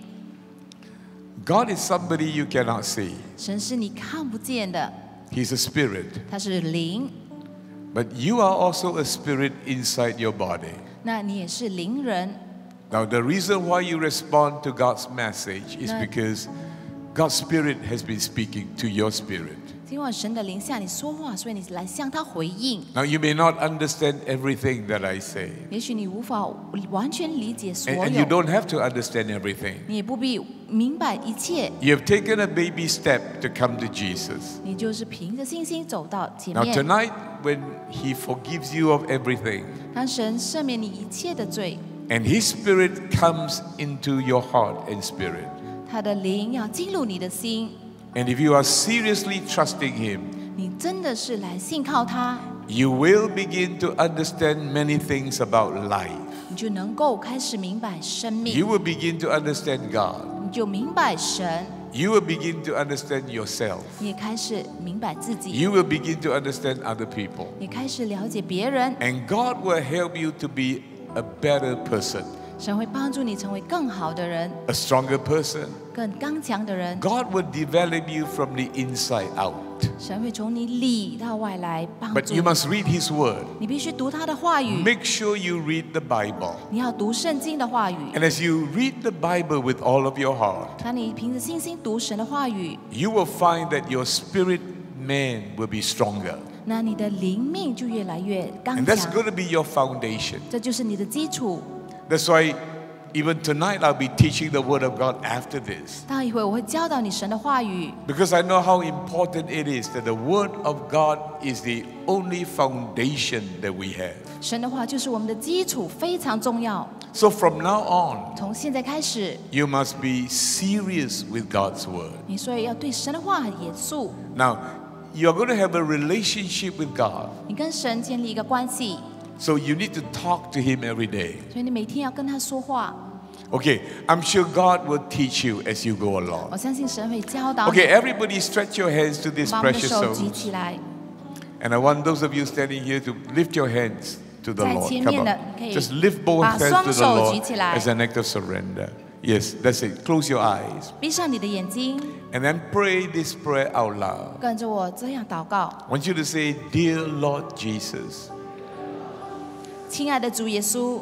God is somebody you cannot see. 神是你看不见的， He's a spirit. 他是灵， But you are also a spirit inside your body. 那你也是灵人。 Now, the reason why you respond to God's message is because God's spirit has been speaking to your spirit. 今晚神的灵向你说话，所以你来向他回应。 Now, you may not understand everything that I say. 也许你无法完全理解所 And you 有， don't have to understand everything. 你也不必明白一切， You have taken a baby step to come to Jesus. 你就是凭着信心走到前 Now, 面。 tonight, when He forgives you of everything, 当神赦免你一切的罪， and His Spirit comes into your heart and spirit, 他的灵要进入你的心， and if you are seriously trusting Him, 你真的是来信靠他， you will begin to understand many things about life. 你就能够开始明白生命， You will begin to understand God. 你就明白神， You will begin to understand yourself. 你也开始明白自己， You will begin to understand other people. 你开始了解别人， And God will help you to be a better person, 神会帮助你成为更好的人， a stronger person. 更刚强的人。 God will develop you from the inside out. 神会从你里到外来帮 But 助 you 你。 must read His Word. 你必须读他的话语， Make sure you read the Bible. 你要读圣经的话语。 And as you read the Bible with all of your heart, 当你凭着信心读神的话语， you will find that your spirit man will be stronger. 那你的灵命就越来越刚 And that's 强。 going to be your foundation. 这就是你的基础。 That's why even tonight I'll be teaching the Word of God after this. 待一会我会教导你神的话语， Because I know how important it is that the Word of God is the only foundation that we have. 神的话就是我们的基础，非常重要。 So from now on, 从现在开始， you must be serious with God's Word. 你所以要对神的话很严肃。 Now, you're going to have a relationship with God. 你跟神建立一个关系， So you need to talk to Him every day. 所以你每天要跟他说话。 Okay, I'm sure God will teach you as you go 我 along. 相信神会教导你。 Okay, everybody stretch your hands to these 把我们的 precious 手举 souls. 起来， And I want those of you standing here to lift your hands to the 在 Lord. 前 Come 面的 on. 可以 Just lift both 把 hands 双 to the 手 Lord 举起来。 as an act of surrender. Yes, that's it. Close your eyes. 闭上你的眼睛， And then pray this prayer out loud. 跟着我这样祷告。 I want you to say, Dear Lord Jesus, 亲爱的主耶稣，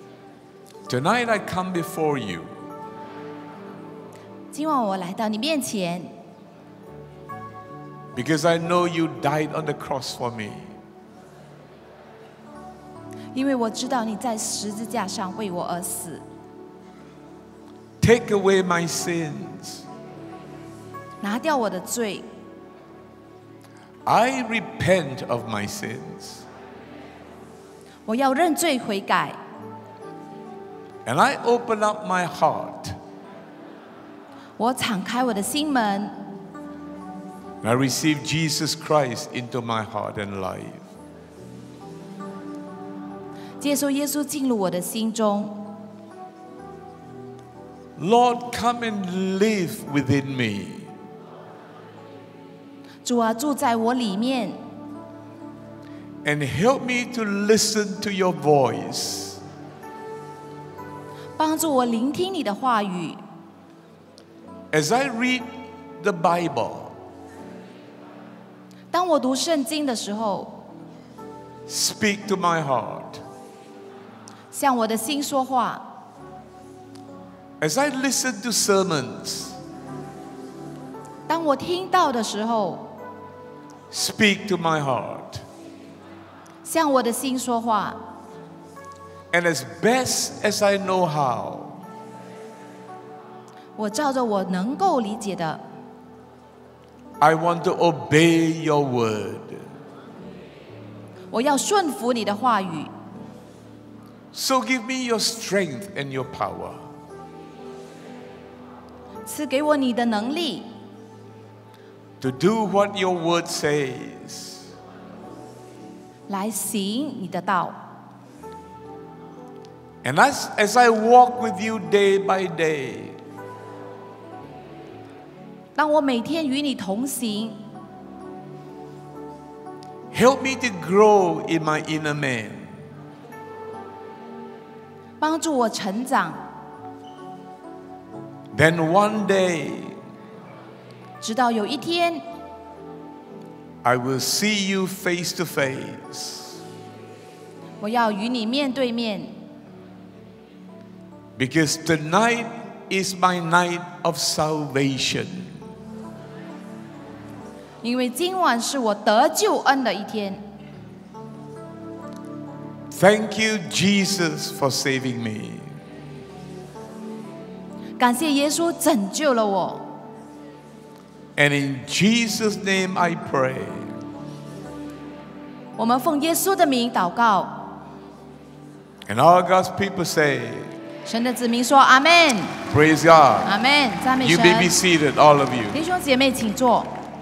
tonight I come before you. 今晚我来到你面前， Because I know you died on the cross for me. 因为我知道你在十字架上为我而死， Take away my sins. 拿掉我的罪。 I repent of my sins. 我要认罪悔改， And I open up my heart. 我敞开我的心门， And I receive Jesus Christ into my heart and life. 接受耶稣进入我的心中。 Lord, come and live within me. 主啊，住在我里面， And help me to listen to your voice. 帮助我聆听你的话语。 As I read the Bible, 当我读圣经的时候， speak to my heart. 向我的心说话。 As I listen to sermons, 当我听到的时候， speak to my heart. 向我的心说话。 And as best as I know how, 我照着我能够理解的， I want to obey your word. 我要顺服你的话语。 So give me your strength and your power. 赐给我你的能力， To do what your word says. 来行你的道。 And as I walk with you day by day, 当我每天与你同行， help me to grow in my inner man. 帮助我成长， Then one day, 直到有一天， I will see you face to face. 我要与你面对面， Because tonight is my night of salvation. 因为今晚是我得救恩的一天。 Thank you, Jesus, for saving me. 感谢耶稣拯救了我， And in Jesus' name I pray. 我们奉耶稣的名祷告。 And all God's people say, 神的子民说：“阿门， Praise God. 阿门，赞美 You may be 神。 seated, all of you. 弟兄姐妹，请坐。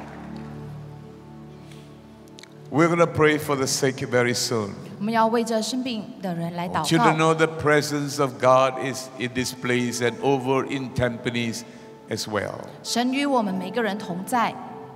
We're going to pray for the sick very soon. 我们要为这生病的人来 I 祷 want you to 告。 know the presence of God is in this place and over in Tampines as well. 神与我们每个人同在。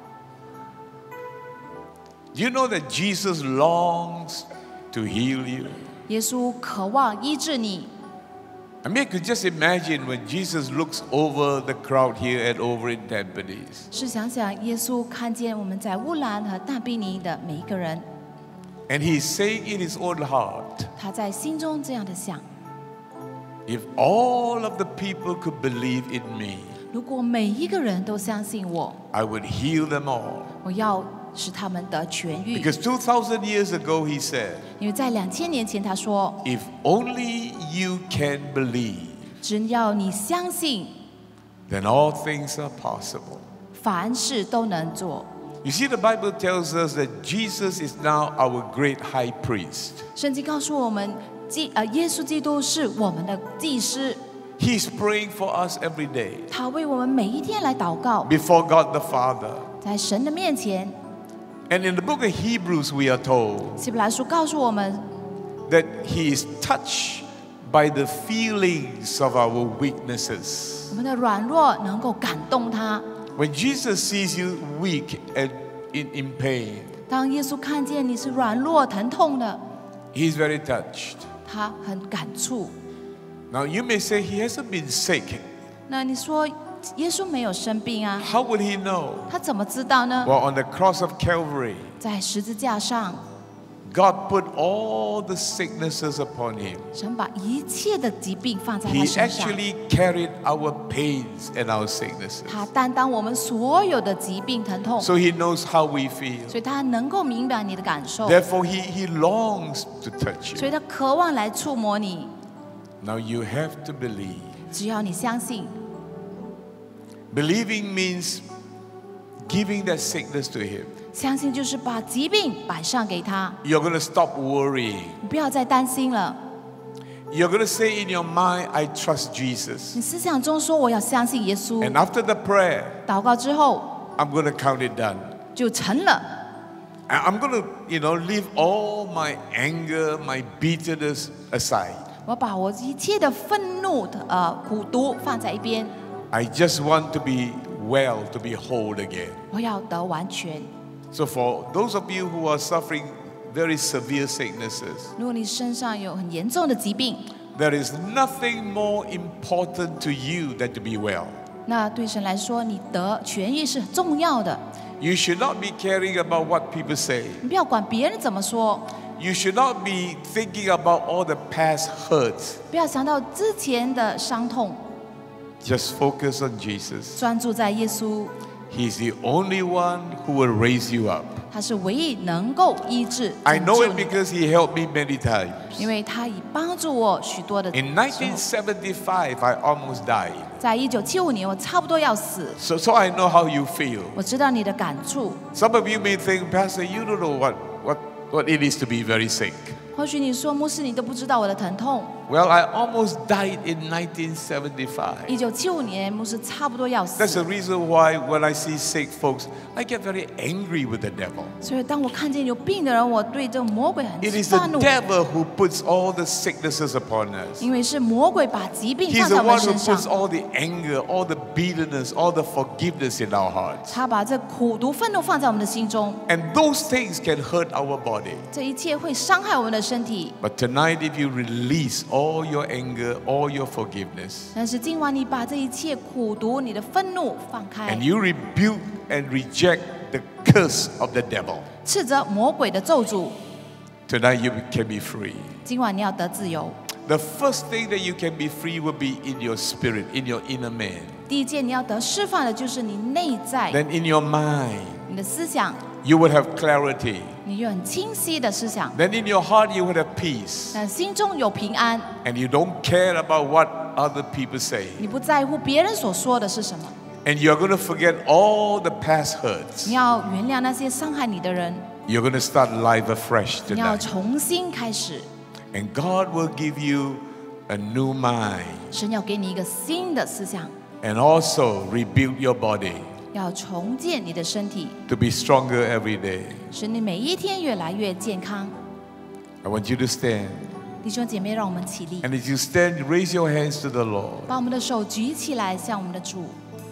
Do you know that Jesus longs to heal you? 耶稣渴望医治你。 I mean, I could just imagine when Jesus looks over the crowd here and over in Tampines. 试想想，耶稣看见我们在乌兰和大庇尼的每一个人， And he's saying in his own heart, 他在心中这样的想： if all of the people could believe in me, 如果每一个人都相信我， I would heal them all. 我要使他们得痊愈。 Because 2,000 years ago he said, 因为在2000年前他说， if only you can believe, 只要你相信， then all things are possible. 凡事都能做。 You see, the Bible tells us that Jesus is now our great high priest. 圣经告诉我们，耶稣基督是我们的祭司， He's praying for us every day 他为我们每一天来祷告， before God the Father. 在神的面前。 And in the book of Hebrews, we are told 希伯来书告诉我们， that He is touched by the feelings of our weaknesses. 我们的软弱能够感动他。 When Jesus sees you weak and in pain, 当耶稣看见你是软弱疼痛的， He's very touched. 他很感触。 Now you may say He hasn't been sick. 那你说耶稣没有生病啊？ How would He know? 他怎么知道呢？ Well, on the cross of Calvary, 在十字架上， God put all the sicknesses upon him. 神把一切的疾病放在他 He 身上， actually carried our pains and our sicknesses. 他担当我们所有的疾病疼痛， So he knows how we feel. 所以他能够明白你的感受， Therefore, he longs to touch 所以 you. 他渴望来触摸你。 Now you have to believe. 只要你相信， Believing means giving that sickness to him. 相信就是把疾病摆上给他， You're going to stop worrying. 你不要再担心了。 You're going to say in your mind, I trust Jesus. 你思想中说我要相信耶稣， And after the prayer, 祷告之后 I'm going to count it done. 就成了。 And I'm going to, leave all my anger, my bitterness aside. 我把我一切的愤怒的苦毒放在一边， I just want to be well, to be whole again. 我要得完全。 So for those of you who are suffering very severe sicknesses, 如果你身上有很严重的疾病， there is nothing more important to you than to be well. 那对神来说，你得痊愈是很重要的。 You should not be caring about what people say. 你不要管别人怎么说， You should not be thinking about all the past hurts. 不要想到之前的伤痛， Just focus on Jesus. 专注在耶稣， He's the only one who will raise you up. 他是唯一能够医治 I 拯 know 救 it 你的， because he helped me many times. 因为他已帮助我许多的时 In 候。 1975, I almost died. 在1975年，我差不多要死， So I know how you feel. 我知道你的感触。 Some of you may think, Pastor, you don't know what it is to be very sick. 或许你说牧师，你都不知道我的疼痛。 Well, I almost died in 1975. 1975年，牧师差不多要 That's 死， the reason why when I see sick folks, I get very angry with the devil. 所以当我看见有病的人，我对这个魔鬼 It 很 is the 发怒， devil who puts all the sicknesses upon us. 因为是魔鬼把疾病 He's 放在 the 我们 one who 身上 puts，all the anger, all the bitterness, all the forgiveness in our hearts. 他把这苦毒、愤怒放在我们的心中， And those things can hurt our body. 这一切会伤害我们的身体。 But tonight, if you release all your anger, all your forgiveness, 但是今晚你把这一切苦毒、你的愤怒放开 and，you rebuke and reject the curse of the devil, 斥责魔鬼的咒诅， tonight you can be free. 今晚你要得自由。 The first thing that you can be free will be in your spirit, in your inner man. 第一件你要得释放的就是你内在、 Then in your mind, 你的思想， you would have clarity. 你有很清晰的思想， Then in your heart, you would have peace. 但心中有平安， And you don't care about what other people say. 你不在乎别人所说的是什么， And you're going to forget all the past hurts. 你要原谅那些伤害你的人， You're going to start life afresh 你要 tonight. 重新开始。 And God will give you a new mind 神要给你一个新的思想， and also rebuild your body 要重建你的身体， to be stronger every day. 使你每一天越来越健康。 I want you to stand. 弟兄姐妹，让我们起立， And as you stand, raise your hands to the Lord. 把我们的手举起来，向我们的主。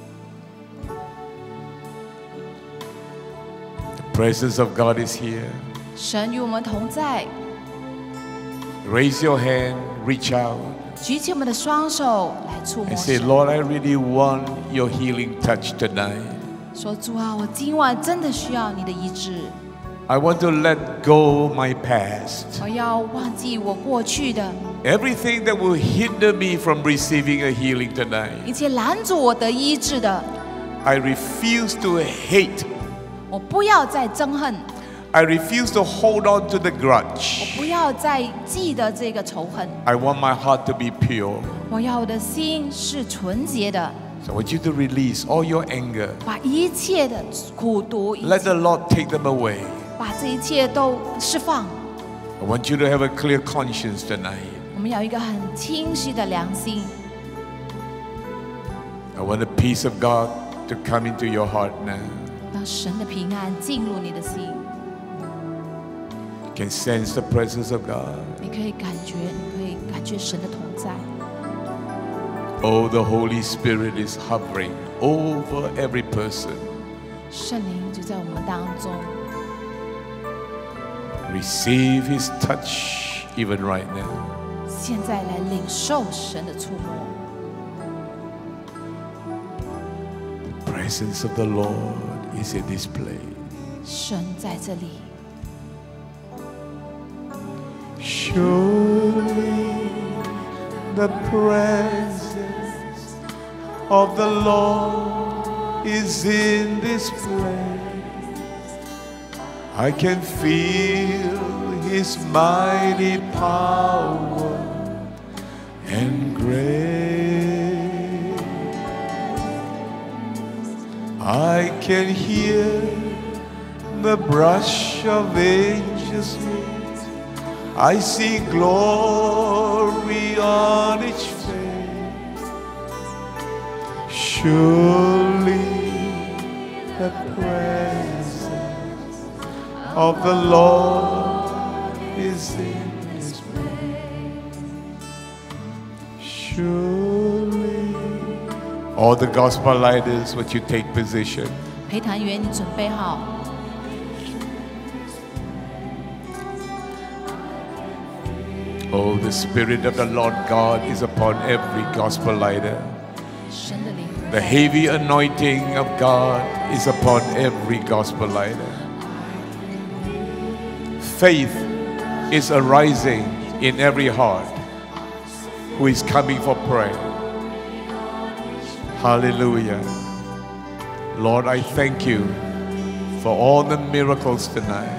The presence of God is here. 神与我们同在， Raise your hand, reach out, 举起我们的双手来触摸 and say, 神， Lord, I really want your healing touch tonight. 说主啊，我今晚真的需要你的医治， I want to let go my past. 我要忘记我过去的 Everything that will hinder me from receiving a healing tonight. 一切拦阻我得医治的， I refuse to hate. 我不要再憎恨， I refuse to hold on to the 我 grudge. 不要再记得这个仇恨， I want my heart to be pure. 我要我的心是纯洁的， So I want you to release all your anger. 把一切的苦毒， Let the Lord take them away. 把这一切都释放。 I want you to have a clear conscience tonight. 我们有一个很清晰的良心， I want the peace of God to come into your heart now. 让神的平安进入你的心， You can sense the presence of God. 你可以感觉神的同在。 Oh, the Holy Spirit is hovering over every person. 圣灵就在我们当中， Receive His touch even right now. 现在来领受神的触摸。 The presence of the Lord is in this place. 神在这里， Surely the presence of the Lord is in this place. I can feel His mighty power and grace. I can hear the brush of angels' wings. I see glory on each face. Surely the presence of the Lord is in this place. Surely. All the gospel leaders, would you take position? 陪谈员，你准备好？ Oh, the Spirit of the Lord God is upon every gospel leader. 神的灵， The heavy anointing of God is upon every gospel leader. Faith is arising in every heart who is coming for prayer. Hallelujah. Lord, I thank you for all the miracles tonight.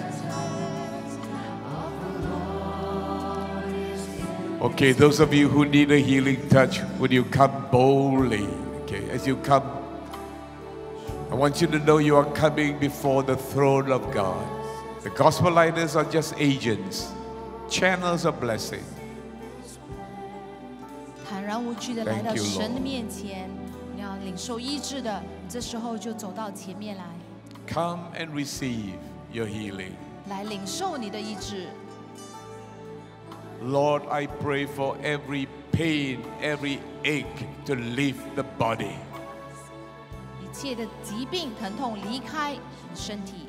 Okay, those of you who need a healing touch, would you come boldly? Okay, as you come, I want you to know you are coming before the throne of God. The gospel leaders are just agents, channels of blessing. 坦然无惧的来到 Thank you, 神的 Lord. 面前，你要领受医治的，这时候就走到前面来， Come and receive your healing. 来领受你的医治。 Lord, I pray for every pain, every ache to leave the body. 一切的疾病、疼痛离开你身体。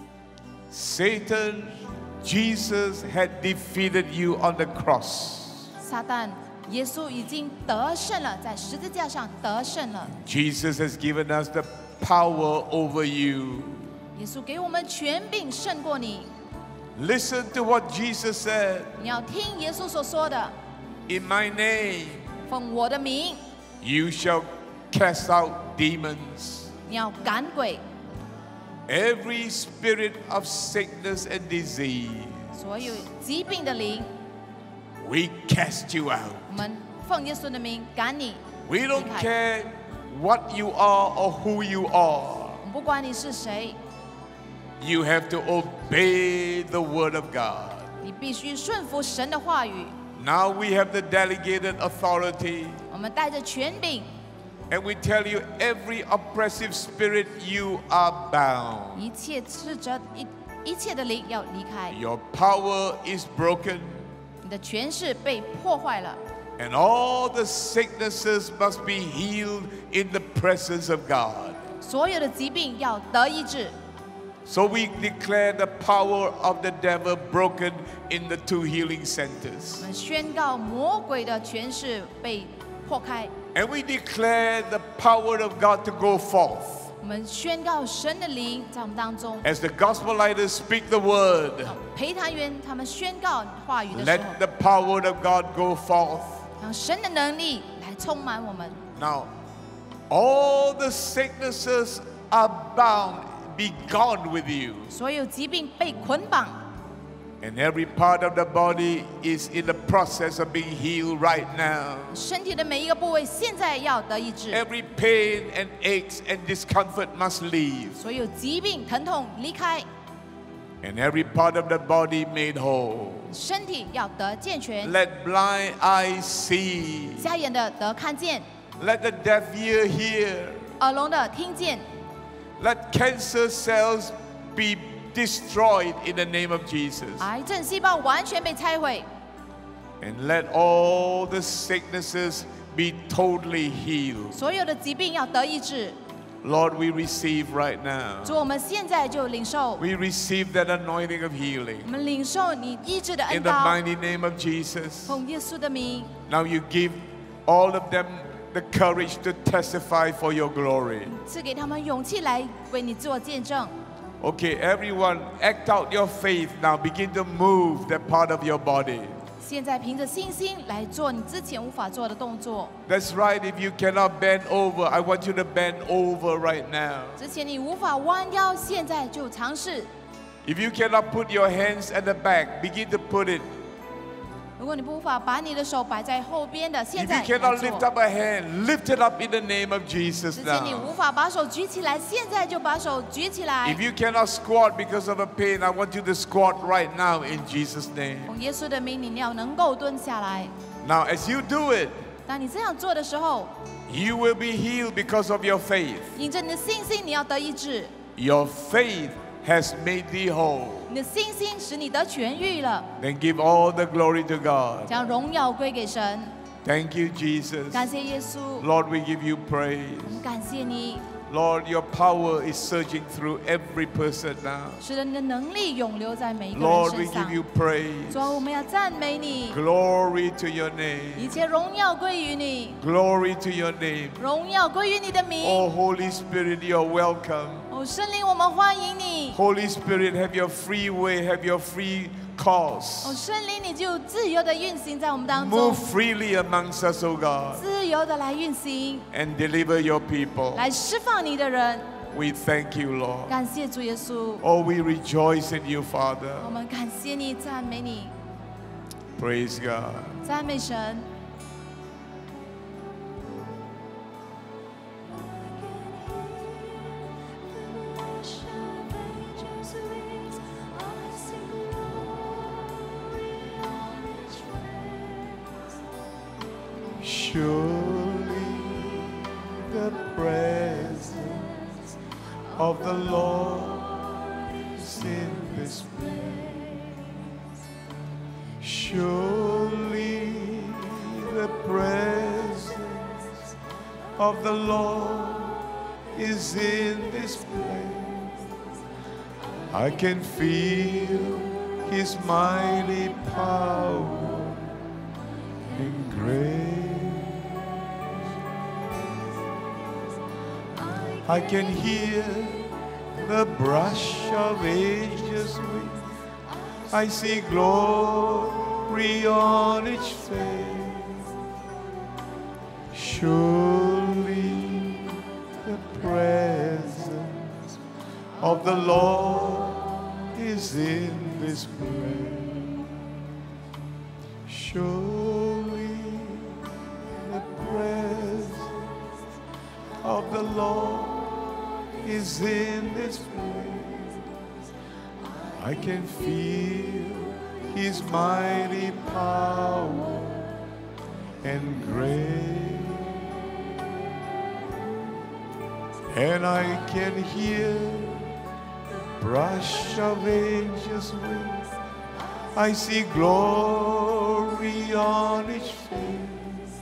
Satan, Jesus had defeated you on the cross. 撒旦，耶稣已经得胜了，在十字架上得胜了。 Jesus has given us the power over you. 耶稣给我们权柄胜过你。 Listen to what Jesus said. 你要听耶稣所说的， In my name, 奉我的名， you shall cast out demons. 你要赶鬼， Every spirit of sickness and disease, 所有疾病的灵， we cast you out. 我们奉耶稣的名赶你。 We don't 离开。 care what you are or who you are. 我们不管你是谁， You have to obey the word of God. 你必须顺服神的话语。 Now we have the delegated authority, 我们带着权柄， and we tell you every oppressive spirit, you are bound. 一切斥责一切的灵要离开， Your power is broken, 你的权势被破坏了， and all the sicknesses must be healed in the presence of God. 所有的疾病要得医治。 So we declare the power of the devil broken in the 2 healing centers. 我们宣告魔鬼的权势被破开， And we declare the power of God to go forth. 我们宣告神的灵在我们当中。 As the gospel leaders speak the word, 陪谈员他们宣告话语的时 let 候， the power of God go forth. 让神的能力来充满我们。 Now, all the sicknesses are bound, be gone with you. 所有疾病被捆绑， And every part of the body is in the process of being healed right now. 身体的每一个部位现在要得医治， Every pain and aches and discomfort must leave. 所有疾病疼痛离开， And every part of the body made whole. 身体要得健全， Let blind eyes see. 瞎眼的得看见， Let the deaf ear hear. 耳聋的听见， Let cancer cells be destroyed in the name of Jesus. 癌症细胞完全被拆毁， And let all the sicknesses be totally healed. 所有的疾病要得医治。 Lord, we receive right now. 主，我们现在就领受， We receive that anointing of healing. 我们领受你医治的 In 恩 the 膏， mighty name of Jesus. 奉耶稣的名。 Now you give all of them the courage to testify for your glory. 赐给他们勇气来为你做见证。 Okay, everyone, act out your faith now. Begin to move that part of your body. 现在凭着信心来做你之前无法做的动作。 That's right. If you cannot bend over, I want you to bend over right now. 之前你无法弯腰，现在就尝试。 If you cannot put your hands at the back, begin to put it. 如果你无法把你的手摆在后边的，现 If 在 you 来 cannot lift 做。 up a hand, lift it up in the name of Jesus 之前你 now. 无法把手举起来，现在就把手举起来 If。you cannot squat because of a pain, I want you to squat right now in Jesus' name. 奉耶稣的名，你要能够蹲下来。 Now, as you do it, 当你这样做的时候， you will be healed because of your faith. 凭着你的信心，你要得医治。 Your faith has made thee whole. 你的信心使你得痊愈了， Then give all the glory to God. 将荣耀归给神。 Thank you, Jesus. 感谢耶稣， Lord, we give you praise. 我们感谢你， Lord, your power is surging through every person now. 使得你的能力永留在每一个人 Lord, we 身上 give。you praise. 主啊，我们要赞美你， Glory to your 一 name. 切荣耀归于你， Glory to your name. 荣耀归于你的名。 Oh, Holy Spirit, you're welcome. 哦，圣灵，我们欢迎你。 Holy Spirit, have your free way, have your free 哦， course. 圣灵，你就自由的运行在我们当中 Move，freely amongst us, O God, 自由的来运行， and deliver your people. 来释放你的人。 We thank you, Lord. 感谢主耶稣， Oh, we rejoice in you, 我 Father. 们感谢你，赞美你， Praise God. 赞美神。 Surely the presence of the Lord is in this place. Surely the presence of the Lord is in this place. I can feel His mighty power and grace. I can hear the brush of angels' wings. I see glory on each face. Surely the presence of the Lord is in this place. Surely the presence of the Lord is in this place. I can feel His mighty power and grace, and I can hear brush of angels' wings. I see glory on each face.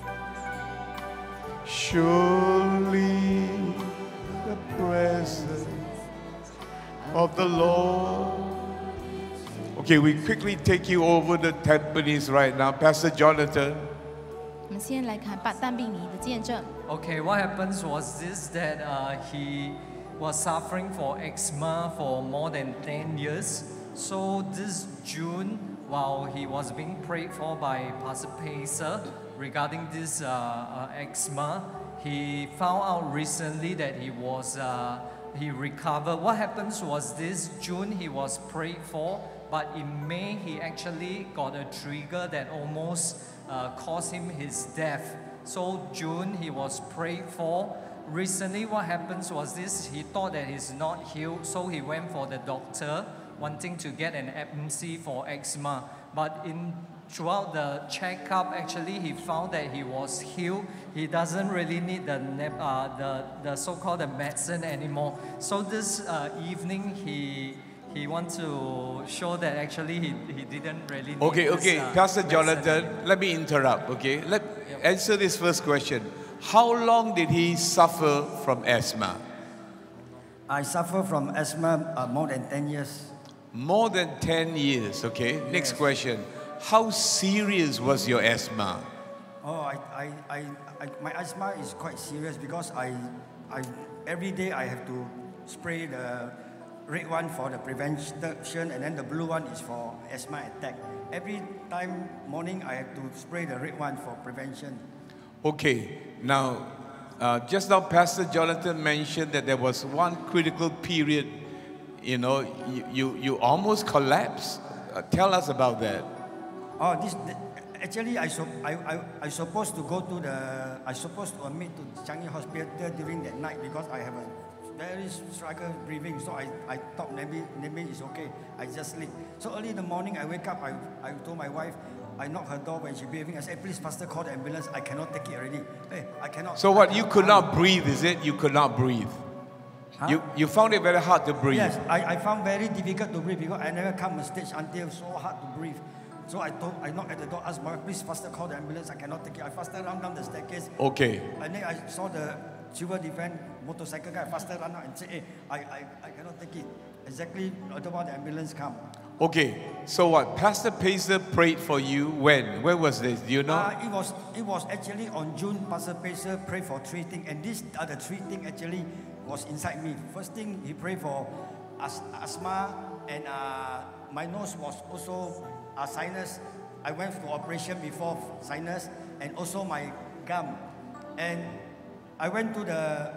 Surely the presence of the Lord. Okay, we quickly take you over the Tampines right now. Pastor Jonathan. 我们先来看但病尼的见证。 Okay, what happens was this that he was suffering for eczema for more than 10 years. So this June, while he was being prayed for by Pastor Pacer regarding this eczema, he found out recently that he recovered. What happens was this June he was prayed for, but in May he actually got a trigger that almost caused him his death. So June he was prayed for. Recently what happens was this, he thought that he's not healed, so he went for the doctor wanting to get an MC for eczema. But throughout the checkup, actually he found that he was healed. He doesn't really need the so-called the medicine anymore. So this evening he wants to show that actually he didn't really need Okay, this, okay, Pastor medicine Jonathan, anymore. let me interrupt, okay? Answer this first question. How long did he suffer from asthma? I suffer from asthma more than 10 years. More than 10 years, okay? Next question. How serious was your asthma? Oh, my asthma is quite serious because I every day I have to spray the red one for the prevention, and then the blue one is for asthma attack. Every time morning I have to spray the red one for prevention. Okay, now, just now Pastor Jonathan mentioned that there was one critical period, you know, you almost collapsed. Tell us about that. Oh, actually I supposed to go to I supposed to admit to Changi Hospital during that night because I have a very struggle breathing. So I thought maybe it's okay. I just sleep. So early in the morning I wake up. I told my wife. I knocked her door when she breathing. I said, please, Pastor, call the ambulance. I cannot take it already. Hey, I cannot. So what? You could not breathe, is it? You could not breathe. Huh? You found it very hard to breathe. Yes, I found very difficult to breathe because I never come on stage until so hard to breathe. So I knocked at the door, asked my wife, please, Pastor, call the ambulance. I cannot take it. I faster run down the staircase. Okay. And then I saw the civil defense motorcycle guy faster run out and say, hey, I cannot take it. Exactly, otherwise the ambulance come. Okay, so what? Pastor Pacer prayed for you when? When was this? Do you know? It was actually on June. Pastor Pacer prayed for 3 things, and these are the 3 things actually was inside me. First thing, he prayed for asthma, and my nose was also sinus. I went for operation before sinus, and also my gum. And I went to the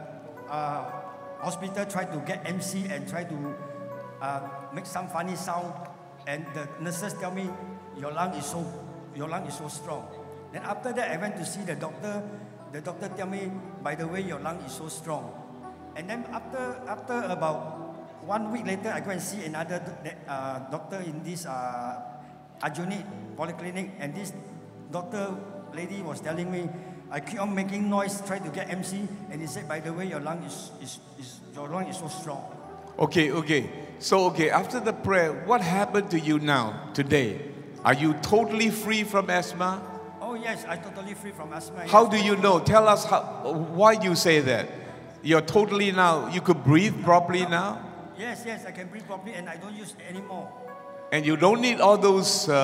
hospital, tried to get MC and tried to make some funny sound, and the nurses tell me your lung is so strong. Then after that I went to see the doctor. The doctor tell me, by the way, your lung is so strong. And then after about 1 week later, I go and see another doctor in this Aljunied Polyclinic, and this doctor lady was telling me I keep on making noise, try to get MC, and he said, by the way, your lung is so strong. Okay. So, after the prayer, what happened to you now, today? Are you totally free from asthma? Oh, yes, I'm totally free from asthma. How yes. do you know? Tell us why you say that. You're totally now, you could breathe properly now? Yes, I can breathe properly, and I don't use it anymore. And you don't need all those... No,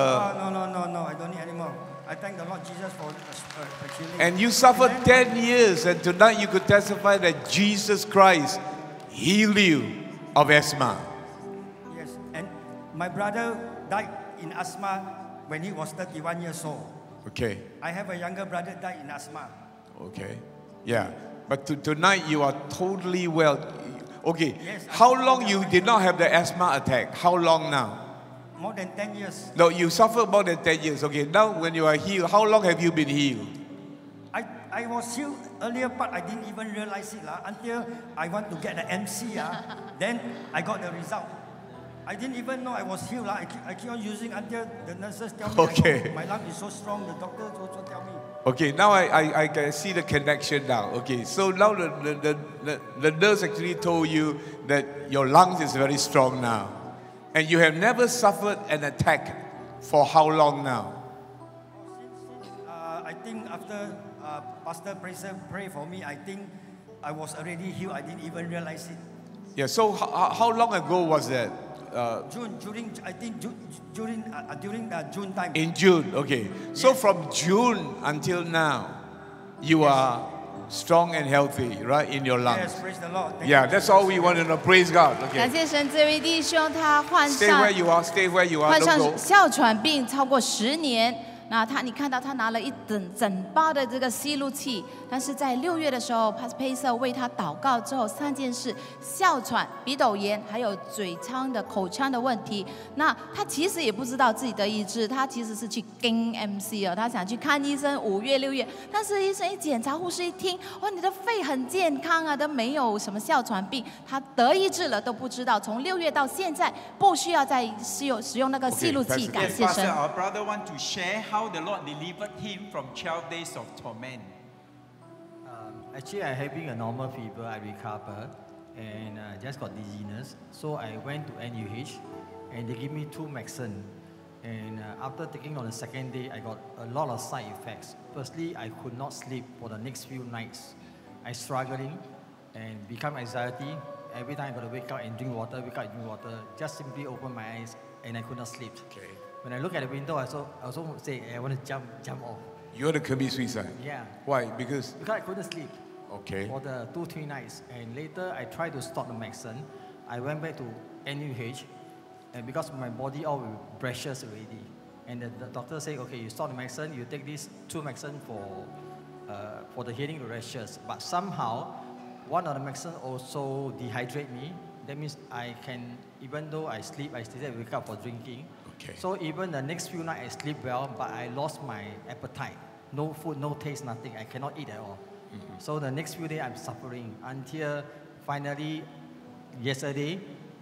I don't need anymore. I thank the Lord Jesus for healing. And you suffered 10 years, and tonight you could testify that Jesus Christ healed you of asthma. Yes, and my brother died in asthma when he was 31 years old. Okay. I have a younger brother died in asthma. Okay. Yeah. But tonight you are totally well. Okay. Yes, How long you did not have the asthma attack? How long now? More than 10 years. No, you suffered more than 10 years. Okay. Now when you are healed, how long have you been healed? I was healed earlier, but I didn't even realize it until I want to get the MC. Then I got the result. I didn't even know I was healed. I keep on using until the nurses tell me Okay. my lung is so strong. The doctors also tell me. Okay, now I can see the connection now. Okay, so now the nurse actually told you that your lungs is very strong now. And you have never suffered an attack for how long now? I think after Pastor Fraser prayed for me, I think I was already healed. I didn't even realize it. Yeah, so how long ago was that? During June time. In June, okay. So Yes. from June until now, you are strong and healthy, right, in your lungs. Yes, praise the Lord. Thank Yeah, you, that's Jesus. all we want to know. Praise God. 感 Okay. 谢神，这位弟兄他患 Stay 上 where you are. Stay where you are. 患 Don't 上 go. 哮喘病超过10年。那你看到他拿了整包的这个吸入器，但是在6月的时候 ，Pastor Pacer 为他祷告之后，3件事：哮喘、鼻窦炎，还有嘴腔的口腔的问题。那他其实也不知道自己得医治，他其实是去跟 MC 哦，他想去看医生，5月、6月，但是医生一检查，护士一听，哇，你的肺很健康啊，都没有什么哮喘病，他得医治了都不知道。从6月到现在，不需要再使用那个吸入器， Okay, 感 Yes, 谢 Pastor, 神。 our brother want to share how the Lord delivered him from 12 days of torment. Actually, I'm having a normal fever. I recover, and just got dizziness. So I went to NUH, and they give me 2 medicine. And after taking on the second day, I got a lot of side effects. Firstly, I could not sleep for the next few nights. I struggling and become anxiety. Every time I got to wake up and drink water, just simply open my eyes, and I could not sleep. Okay. When I look at the window, I also say I want to jump off. You want to commit suicide? Yeah. Why? Because Because I couldn't sleep okay. for the 2-3 nights. And later I tried to stop the medicine. I went back to NUH, and because my body all with pressures already. And the doctor said, okay, you stop the medicine, you take these 2 medicine for the healing rashes. But somehow, one of the medicine also dehydrate me. That means I can, even though I sleep, I still wake up for drinking. Okay. So even the next few nights I sleep well, but I lost my appetite. No food, no taste, nothing. I cannot eat at all. So the next few days I'm suffering until finally yesterday,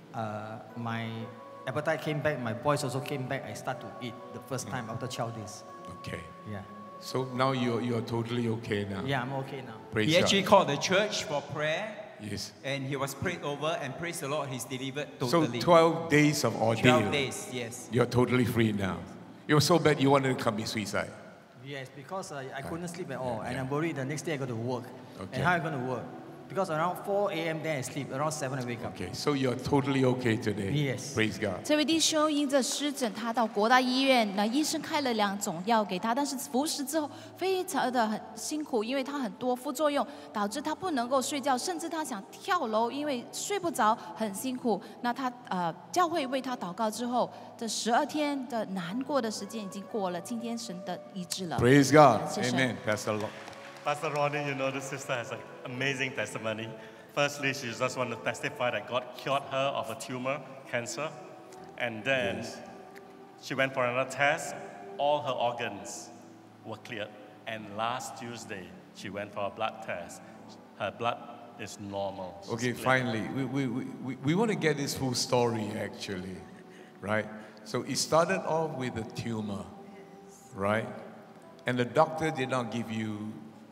my appetite came back, my voice also came back. I start to eat the first time after 12 days. Okay. Yeah. So now you're totally okay now. Yeah, I'm okay now. Praise He God. actually called the church for prayer, Yes. and he was prayed over, and praise the Lord, he's delivered So totally. 12 days of ordeal. 12 days, yes. You're totally free now. It was so bad you wanted to commit suicide. Yes, because I couldn't sleep at all, and I'm worried the next day I got to work. Okay. And how am I going to work? Because around 4 a.m. then I sleep, around 7 I wake up. Okay, so you're totally okay today. Yes. Praise God. 这位弟兄因着湿疹，他到国大医院，那医生开了2种药给他，但是服食之后非常的很辛苦，因为他很多副作用，导致他不能够睡觉，甚至他想跳楼，因为睡不着，很辛苦。那他教会为他祷告之后，这12天的难过的时间已经过了，今天神的医治了。 Praise God. 谢谢。 Amen. Pastor Lord. Pastor Ronnie, you know, this sister has an amazing testimony. Firstly, she just wanted to testify that God cured her of a tumor, cancer. And then she went for another test. All her organs were cleared. And last Tuesday, she went for a blood test. Her blood is normal. She's Okay, clear. finally, we want to get this full story actually, right? So it started off with a tumor, right? And the doctor did not give you.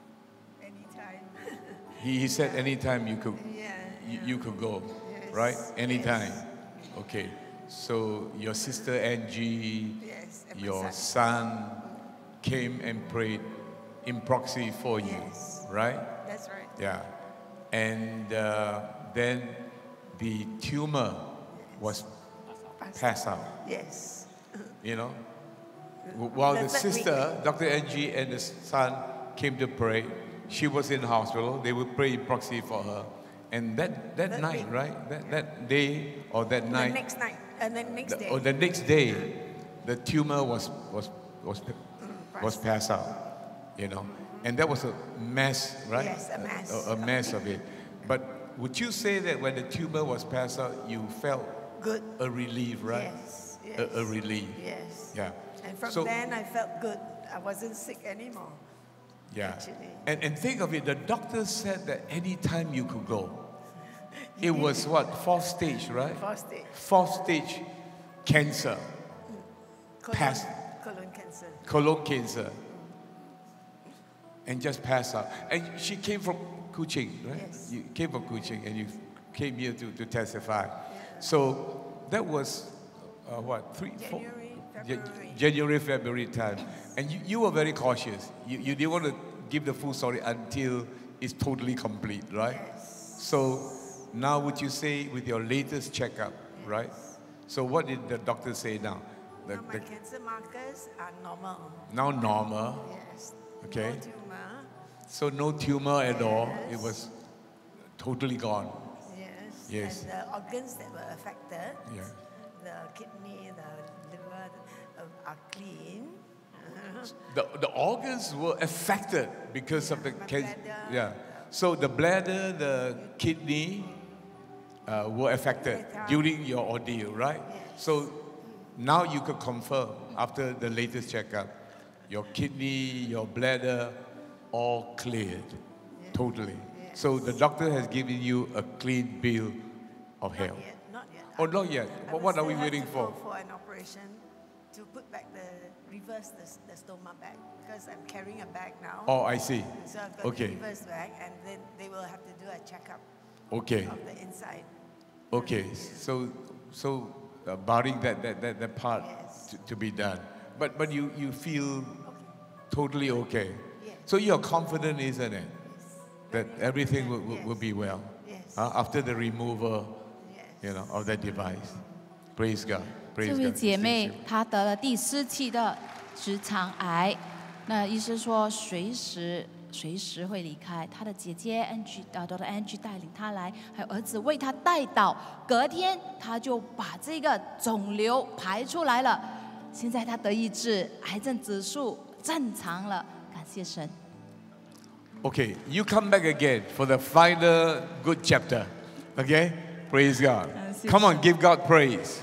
Anytime. He said anytime you could, you could go, Yes. right? Anytime. Yes. Okay. So your sister Angie, Yes, and my your son. son came and prayed in proxy for you, Yes. right? That's right. Yeah. And then the tumor was passed out, Yes. you know? While the The third sister, Dr. Angie, and the son came to pray, she was in the hospital. They would pray in proxy for her. And that That night, week. right? That day or that The night, next night, and then next day. or the next day, the tumor was passed out, you know? And that was a mess, right? Yes, a mess. A mess of it. But would you say that when the tumor was passed out, you felt Good. a relief, right? Yes. A relief. Yes. Yeah. And from So- then I felt good. I wasn't sick anymore. Yeah. Actually. And think of it, the doctor said that anytime you could go. It was what? 4th stage, right? 4th stage. 4th stage cancer, Pass. Colon cancer. colon cancer. And just passed out. And she came from Kuching, right? Yes. You came from Kuching and you came here to testify. So that was, what, 3, 4? January, February time. And you were very cautious. You didn't want to give the full story until it's totally complete, right? Yes. So now would you say with your latest checkup, right? So what did the doctor say now? Now my cancer markers are normal. Now normal. Yes. Okay. No tumor. So no tumor at all. It Yes. was totally gone. Yes. Yes. And the organs that were affected, Yeah. the kidney, the liver, are clean. The organs were affected because of the My cancer. bladder, Yeah. So the bladder, the kidney were affected during your ordeal, right? So now you could confirm after the latest checkup, your kidney, your bladder, all cleared, totally. So the doctor has given you a clean bill of health. Not yet. Oh, not yet. I But will what are still we have waiting to for? go for an operation to put back reverse the stoma back because I'm carrying a bag now. Oh, I see. So I've got Okay. the reverse bag, and then they will have to do a checkup Okay. of the inside. Okay. So barring that part to be done, but you feel totally okay. Yes. So you're confident, isn't it, that everything will be well Yes. after the removal, of that device. Praise God. 这 Praise 位 God. 姐妹她得了第4期的直肠癌， 那医生说随时会离开。他的姐姐 Daughter Angie 带领他来，还有儿子为他代祷。隔天他就把这个肿瘤排出来了，现在他得医治，癌症指数正常了，感谢神。 Okay, you come back again for the final good chapter. Okay? Praise God. Come on, give God praise.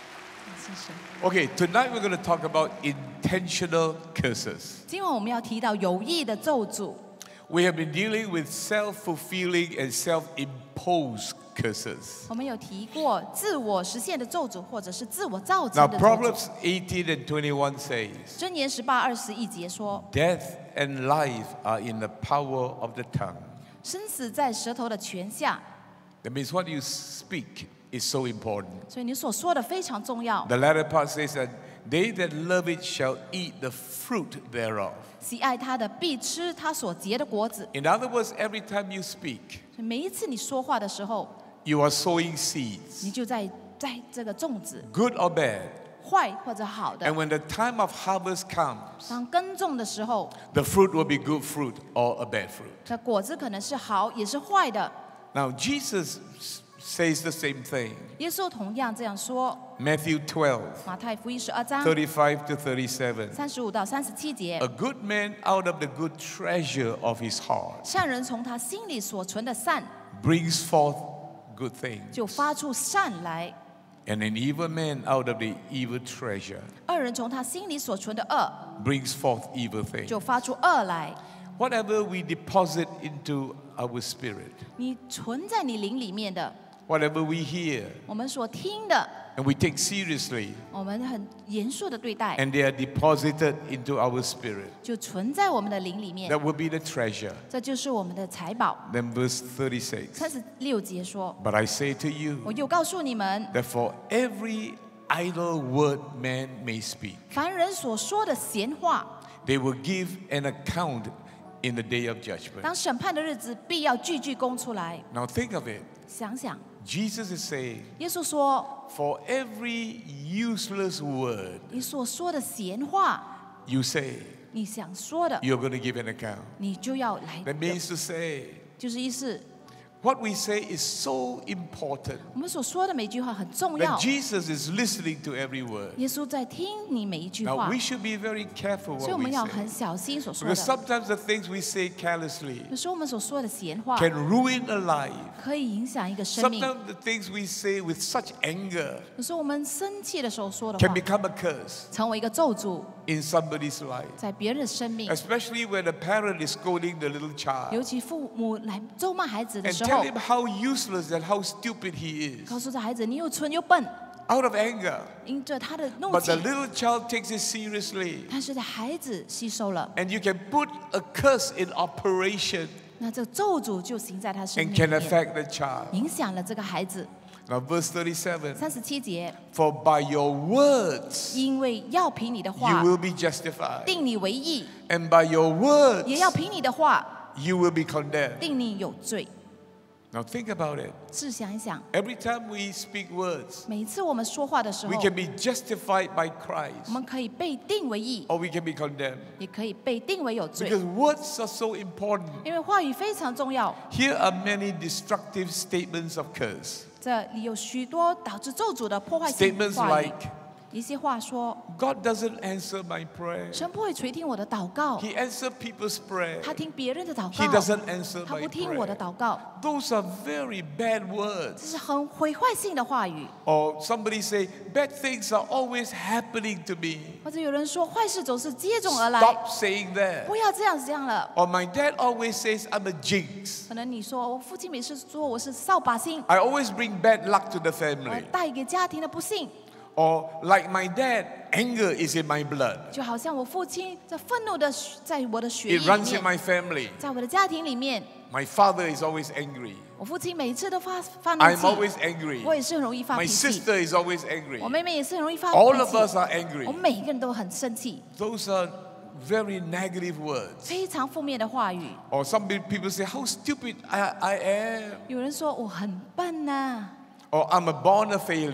Okay, tonight we're going to talk about intentional curses. 今晚我们要提到有意的咒诅。 We have been dealing with self-fulfilling and self-imposed curses. 我们有提过自我实现的咒诅，或者是自我造 Now, 成的咒 Proverbs 诅。 18 and 21 says, 箴言18:21节说， Death and life are in the power of the tongue. 生死在舌头的权下， That means what you speak is so important. 所以你所说的非常重要。 The latter part says that they that love it shall eat the fruit thereof. 喜爱他的必吃他所结的果子。 In other words, every time you speak, 所以每一次你说话的时候， you are sowing seeds, 你就在这个种子， good or bad. 坏或者好的 And。when the time of harvest comes, 当耕种的时候， the fruit will be good fruit or a bad fruit. 这果子可能是好，也是坏的。 Now, Jesus says the same thing. 耶稣同样这样说。 Matthew 12, 马太福音12章 35 to 37. 35到37节 A，good man out of the good treasure of his heart 善人从他心里所存的善， brings forth good things. 就发出善来； And an evil man out of the evil treasure 恶人从他心里所存的恶， brings forth evil things. 就发出恶来。 Whatever we deposit into our spirit, 你存在你灵里面的， whatever we hear 我们所听的， and we take seriously, 我们很严肃的对待， and they are deposited into our spirit, 就存在我们的灵里面 that，will be the treasure. 这就是我们的财宝。 Then verse 36. 36节说 But I say to you 我又告诉你们， that for every idle word man may speak, 凡人所说的闲话， they will give an account in the day of judgment. 当审判的日子，必要句句供出来。 Now think of it. 想想， Jesus is saying, 耶稣说， for every useless word 你所说的闲话， you say, 你想说的， you're going to give an account. 你就要来 That means to say, 就是意思， what we say is so important 我们所说的每句话很重要 that。Jesus is listening to every word. 耶稣在听你每一句 Now 话 we，should be very careful 所以我 what 们 we 要 say. 很小心所说 Because 的。 sometimes the things we say carelessly 有时候我们所说的闲话 can ruin a life. 可以影响一个生命。 Sometimes the things we say with such anger 有时候我们生气的时候说的 can 话， become a curse 成为一个咒诅， in somebody's life. 在别人的生命。 Especially when a parent is scolding the little 尤 child 其父母来咒骂孩子的 and 时 tell 候， him how useless and how stupid he 告 is 诉这孩子你又蠢又笨， out of anger. 因着他的怒 But 气 the，little child takes it seriously. 但是在孩子吸收了， And you can put a curse in operation 那这个咒诅就行在他生 and 命 can 里面， affect the child. 影响了这个孩子。 Now, verse 37, 37节， for by your words 因为要凭你的 you 话 will be justified, 定你为义， and by your words 也要凭你的话 you will be condemned. 定你有罪。 Now, think about it. 试想一想， Every time we speak words, 每一次我们说话的时 we 候， can be justified by 我 Christ, 们可以被定为义， or we can be condemned. 也可以被定为有罪， Because words are so important. 因为话语非常重要。 Here are many destructive statements of curse. 这里有许多导致咒诅的破坏性 Statements 话语 like,， 一些话说， God doesn't answer my prayer. 神不会垂听我的祷告， He answers people's prayer. 他听别人的祷 He 告， doesn't answer 他 my 不听我的 prayer. 祷告， Those are very bad 这 words. 是很毁坏性的话语。 Or somebody say, bad things are always happening to me. 或者有人说坏事总是接踵而来， Stop saying that. 不要这样了。 Or my dad always says I'm a jinx. 可能你说我父亲每次说我是扫把星， I always bring bad luck to the 我 family. 带给家庭的不幸， Or like my dad, anger is in my blood. 就好像我父亲这愤怒的在我的血液 It 里 runs in 面， my family. 在我的家庭里面， My father is always angry. 我父亲每次都发怒 I'm 气， always angry. 我也是很容易发 My 脾气， sister is always angry. 我妹妹也是很容易发 All 脾 of us 气， are angry. 我们每一个人都很生气， Those are very negative words. 非常负面的话语。 Or some people say, how stupid I am. 有人说我很笨呐、 Or I'm a born a failure.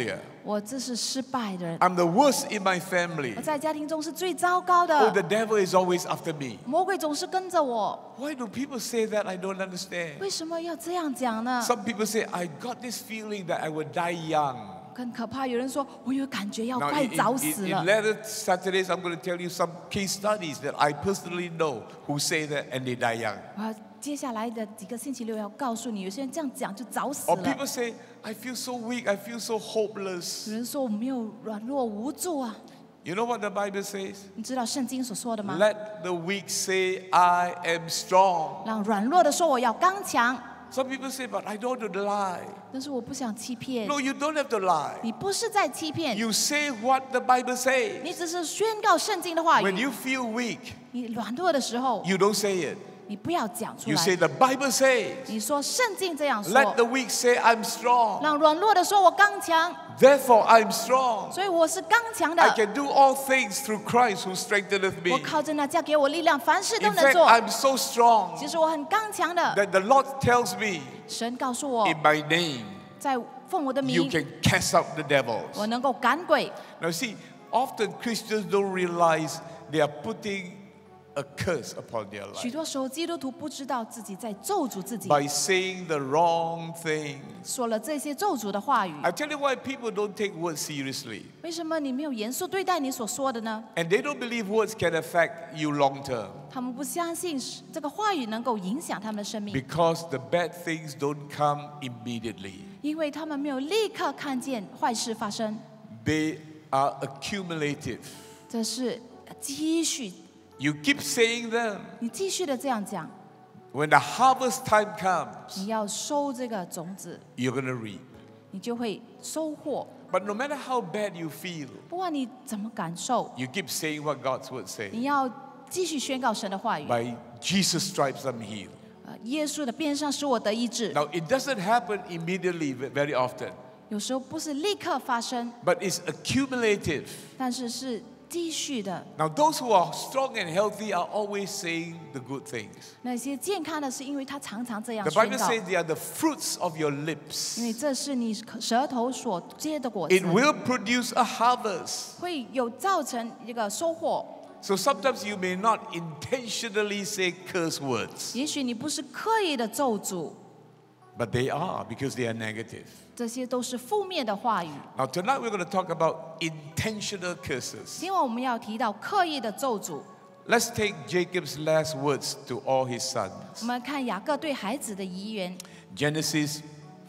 我这是失败的人， I'm the worst in my family. 我在家庭中是最糟糕 Oh, 的， the devil is always after me. 魔鬼总是跟着我。 Why do people say that? I don't understand. 为什么要这样讲呢？ Some people say, I got this feeling that I will die young. 更可怕，有人说我有感觉要 Now, 快 in 早死 in 了。 later Saturdays, I'm going to tell you some case studies that I personally know who say that and they die young. 我要接下来的几个星期六要告诉你，有些人这样讲就早死 Or 了。 people say, I feel so weak, I feel so hopeless. 有人说我没有软弱无助啊， You know what the Bible says? 你知道圣经所说的吗？ Let the weak say, I am strong. 让软弱的说我要刚强， Some people say, but I don't want to lie. 但是我不想欺骗。 No, you don't have to lie. 你不是在欺骗， You say what the Bible 你 says. 只是宣告圣经的话 When 语。 you feel weak, 你软弱的时候， you don't say it. 你不要讲出 You say 来。 the Bible says. 你说圣经这样 Let the 说， weak say, I'm strong. 让软弱的说我刚强， Therefore, I'm strong. 所以我是刚强 I 的。 can do all things through Christ who strengtheneth 我 me. 靠着那加给我力量，凡事都 In 能 fact, 做。 I'm so strong 其实我很刚强的。 that the Lord tells me 神告诉我， in my name, 在奉我的 you 名， can cast out the devils. 我能够赶鬼。 Now, see, often Christians don't realize they are putting a curse upon their 许 life 多时候，基督徒不知道自己在咒诅自己， by saying the wrong things. 说了这些咒诅的话语。 I tell you why people don't take words seriously. 为什么你没有严肃对待你所说的呢？ And they don't believe words can affect you long term 他们不相信这个话语能够影响他们的生命， because the bad things don't come immediately. 因为他们没有立刻看见坏事发生， They are accumulative. 这是积蓄。 You keep saying them. 你继续的这样讲， When the harvest time comes, 你要收这个种子， you're going to reap. 你就会收获。 But no matter how bad you feel, 不管你怎么感受， you keep saying what God's word says. 你要继续宣告神的话语。 By Jesus' stripes, I'm healed. 耶稣的鞭伤使我得医治。 Now, it doesn't happen immediately very often, 有时候不是立刻发生， but it's accumulative. 但是是继续的。 Now, those who are strong and healthy are always saying the good things. 那些健康的是因为他常常这样 The 宣 Bible 告， says they are the fruits of your lips. 因为这是你舌头所结的果 It 子， will produce a harvest. 会有造成一个收获。 So sometimes you may not intentionally say curse words, 也许你不是刻意的咒诅， but they are because they are negative. 这些都是负面的话语。 Now, tonight we're going to talk about intentional curses. 今晚我们要提到刻意的咒诅。 Let's take Jacob's last words to all his sons. 我们看雅各对孩子的遗言， Genesis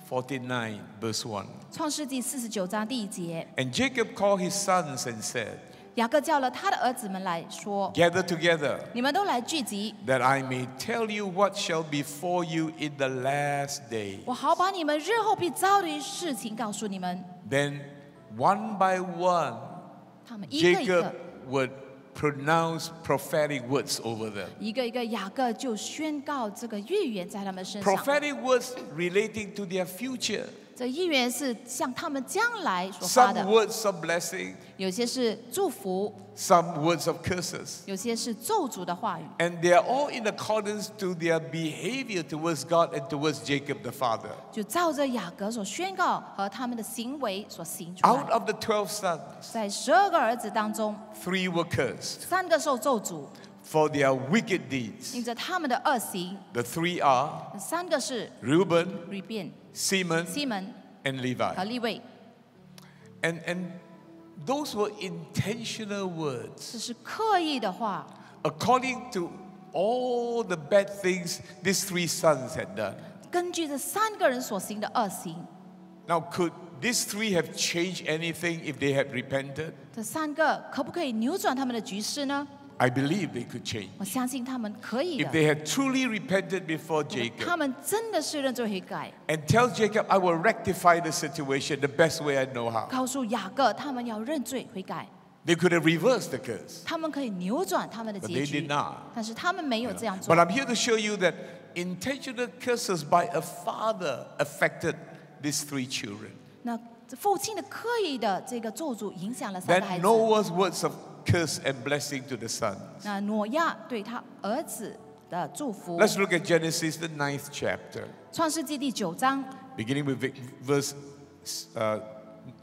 49, verse 1. 创世纪49章第1节， And Jacob called his sons and said, 雅各叫了他的儿子们来说 Gather together,：“ 你们都来聚集， that I may tell you what shall befall you in the last day. 我好把你们日后必遭的事情告诉你们。 Then, one by one, ” 他们一个一 Jacob 个， would pronounce prophetic words over them. 一个一个，雅各就宣告这个预言在他们身上。 Prophetic words relating to their future. 这预言是向他们将来所发 Some 的， words of blessing, 有些是祝福， some words of curses. 有些是咒诅的话语。 And they are all in accordance to their behavior towards God and towards Jacob the father. 就照着雅各所宣告和他们的行为所行出 Out 来。 of the 12 sons, 在12个儿子当中， 3 were cursed 3个受咒诅， for their wicked deeds. 因着他们的恶行。 The 3 are 3个是 Reuben, 吕便、 Simeon, 西门 and 和 Levi. 利未， And those were intentional words 这是刻意的话， according to all the bad things these 3 sons had done. 根据这3个人所行的恶行。 Now, could these 3 have changed anything if they had repented? 这3个可不可以扭转他们的局势呢？ I believe they could change. 我相信他们可以 If 的。 they had truly repented before 他 Jacob 们真的是认罪悔改， and tell Jacob, I will rectify the situation the best way I know how. 告诉雅各他们要认罪悔改， They could have reversed the curse, 他们可以扭转他们的 but 结 they 局 did，not. 但是他们没有这样做 But。I'm here to show you that intentional curses by a father affected these 3 children. 那父亲的刻意的这个咒诅影响了3个孩 Then 子。 Noah's words of curse and blessing to the sons. 那挪亚对他儿子的祝福。 Let's look at Genesis, the 9th chapter, 创世纪第9章 beginning with verse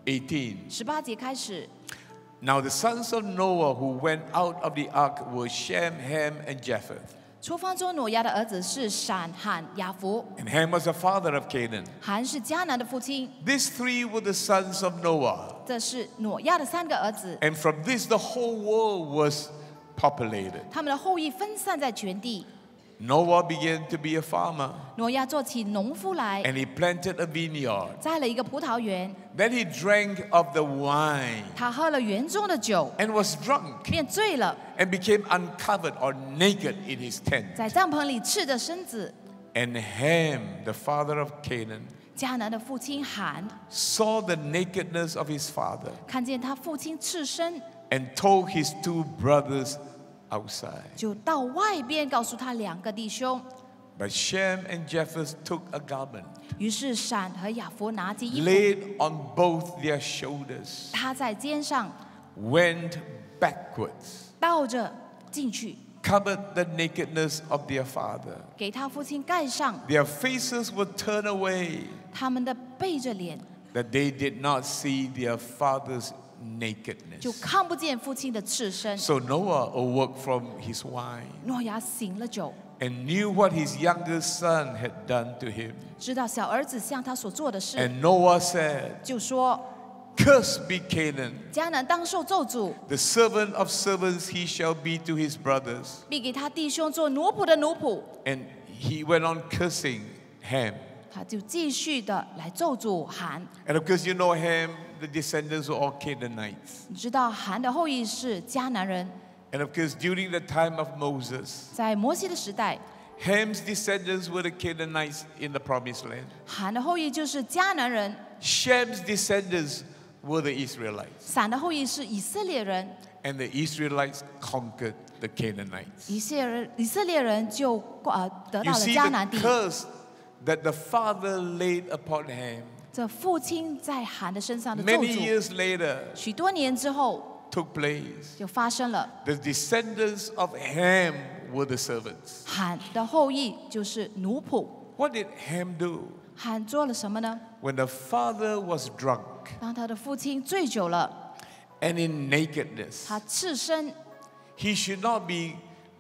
18. 18节开始。 Now the sons of Noah who went out of the ark were Shem, Ham, and Japheth. 出方舟挪亚的儿子是闪、罕、雅弗。 And Ham was the father of Canaan. 含是迦南的父亲。 These three were the sons of Noah. 这是挪亚的3个儿子。 And from this the whole world was populated. 他们的后裔分散在全地。 Noah began to be a farmer. 挪亚做起农夫来， And he planted a vineyard. 栽了一个葡萄园。 Then he drank of the wine 他喝了园中的酒， and was drunk 便醉了， and became uncovered or naked in his tent. 在帐篷里赤着身子。 And Ham, the father of Canaan, 迦南的父亲罕 saw the nakedness of his father 看见他父亲赤身， and told his 2 brothers outside. 就到外边告诉他2个弟兄。 But Shem and Japheth took a garment, 于是闪和雅弗拿起衣服， laid on both their shoulders, 他在肩上 went backwards, 倒着进去， covered the nakedness of their father. 给他父亲盖上， Their faces were turned away, 他们的背着脸， that they did not see their father's 就 nakedness. 看不见父亲的赤身。 So Noah awoke from his wine 诺亚醒了酒， and knew what his younger son had done to him. 知道小儿子向他所做的事， And Noah said, 就说 Cursed be Canaan, 迦南当受咒诅， the servant of servants he shall be to his brothers. 必给他弟兄做奴仆的奴仆。 And he went on cursing Ham. 他就继续的来咒诅韩。 And of course, you know Ham, the descendants were all Canaanites. 你知道韩的后裔是迦南人， And of course, during the time of Moses, 在摩西的时代， Ham's descendants were the Canaanites in the promised land. 韩的后裔就是迦南人， Shem's descendants were the Israelites. 闪的后裔是以色列人， And the Israelites conquered the Canaanites. 以色列人就得到 You 了 see 迦南 the 地。 curse that the father laid upon Ham 这父亲在韩的身上的咒 many 诅， years later 许多年之后 took place. 就发生了。 The descendants of Ham were the servants. 韩的后裔就是奴仆。 What did Ham do? 韩做了什么呢？ When the father was drunk 当他的父亲醉酒了， and in nakedness, 他赤身， he should not be,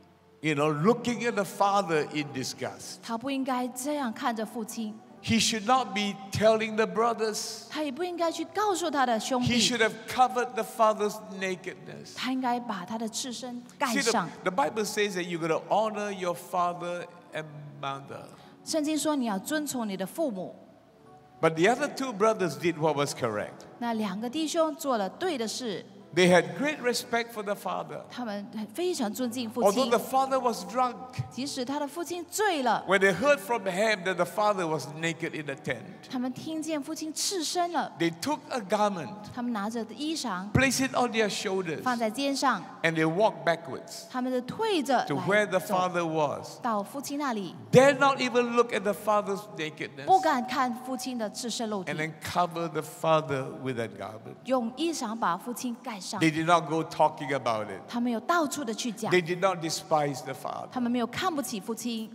looking at the father in disgust. 他不应该这样看着父亲， He should not be telling the brothers. 他也不应该去告诉他的兄 He 弟， should have covered the father's nakedness. 他应该把他的赤身盖 See, 上。 the Bible says that you're going to honor your father and mother. 圣经说你要遵从你的父母。 But the other 2 brothers did what was correct. 那2个弟兄做了对的事， They had great respect for the father. 他们非常尊敬父 Although 亲 the，father was drunk, 即使他的父亲醉了， when they heard from Ham that the father was naked in the tent, 他们听见父亲赤身了， they took a garment, 他们拿着衣裳 placed it on their shoulders, 放在肩上， and they walked backwards 他们就退着 to where 来 the 走 father was. 到父亲那里， Dare not even look at the father's nakedness, 不敢看父亲的赤身露 and 体， then cover the father with that garment. 用衣裳把父亲盖上。 They did not go talking about it. 他们有到处的去讲， They did not despise the father. 他们没有看不起父亲。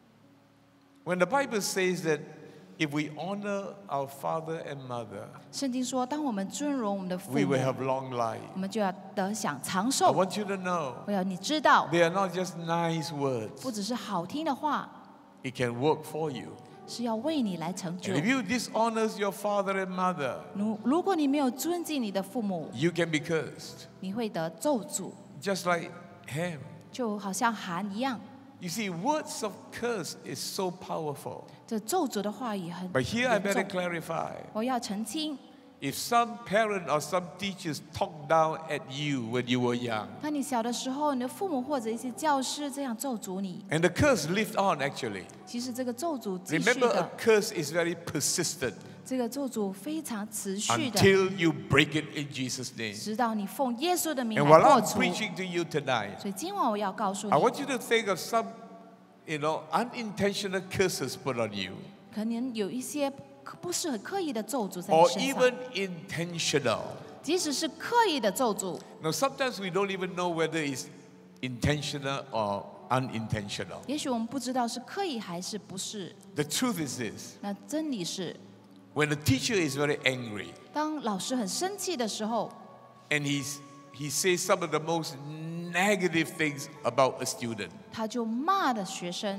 When the Bible says that if we honor our father and mother, 圣经说，当我们尊荣我们的父 we 母 will，have long life. 我们就要得享长 I 寿。 want you to know 我要你知道， they are not just nice words. 不只是好听的话， It can work for you. 是要为你来成就 And。if you dishonor your father and mother, 如果你没有尊敬你的父母， you can be cursed. 你会得咒诅， Just like Ham. 就好像韩一样。 You see, words of curse is so powerful. 这咒诅的话语很 But here I 严 better 重。 clarify. 我要澄清， If some parent or some teachers talk down at you when you were young, 当你小的时候，你的父母或者一些教师这样咒诅你， and the curse lived on actually. 其实这个咒诅继续 Remember, a 的， curse is very persistent 这个咒诅非常持续的， until you break it in Jesus' name. 直到你奉耶稣的名 And 来 while 破 I'm 除。 preaching to you tonight, 所以今晚我要告诉 I 你， want you to think of some, unintentional curses put on you, 可能有一些不是很刻意的咒诅在你 or 身 even 上， intentional. 即使是刻意的咒诅， Now, sometimes we don't even know whether it's intentional or unintentional. 也许我们不知道是刻意还是不是。 The truth is this: 那真理是， When the teacher is very angry 当老师很生气的时候， and he says some of the most negative things about a student, 他就骂的学生，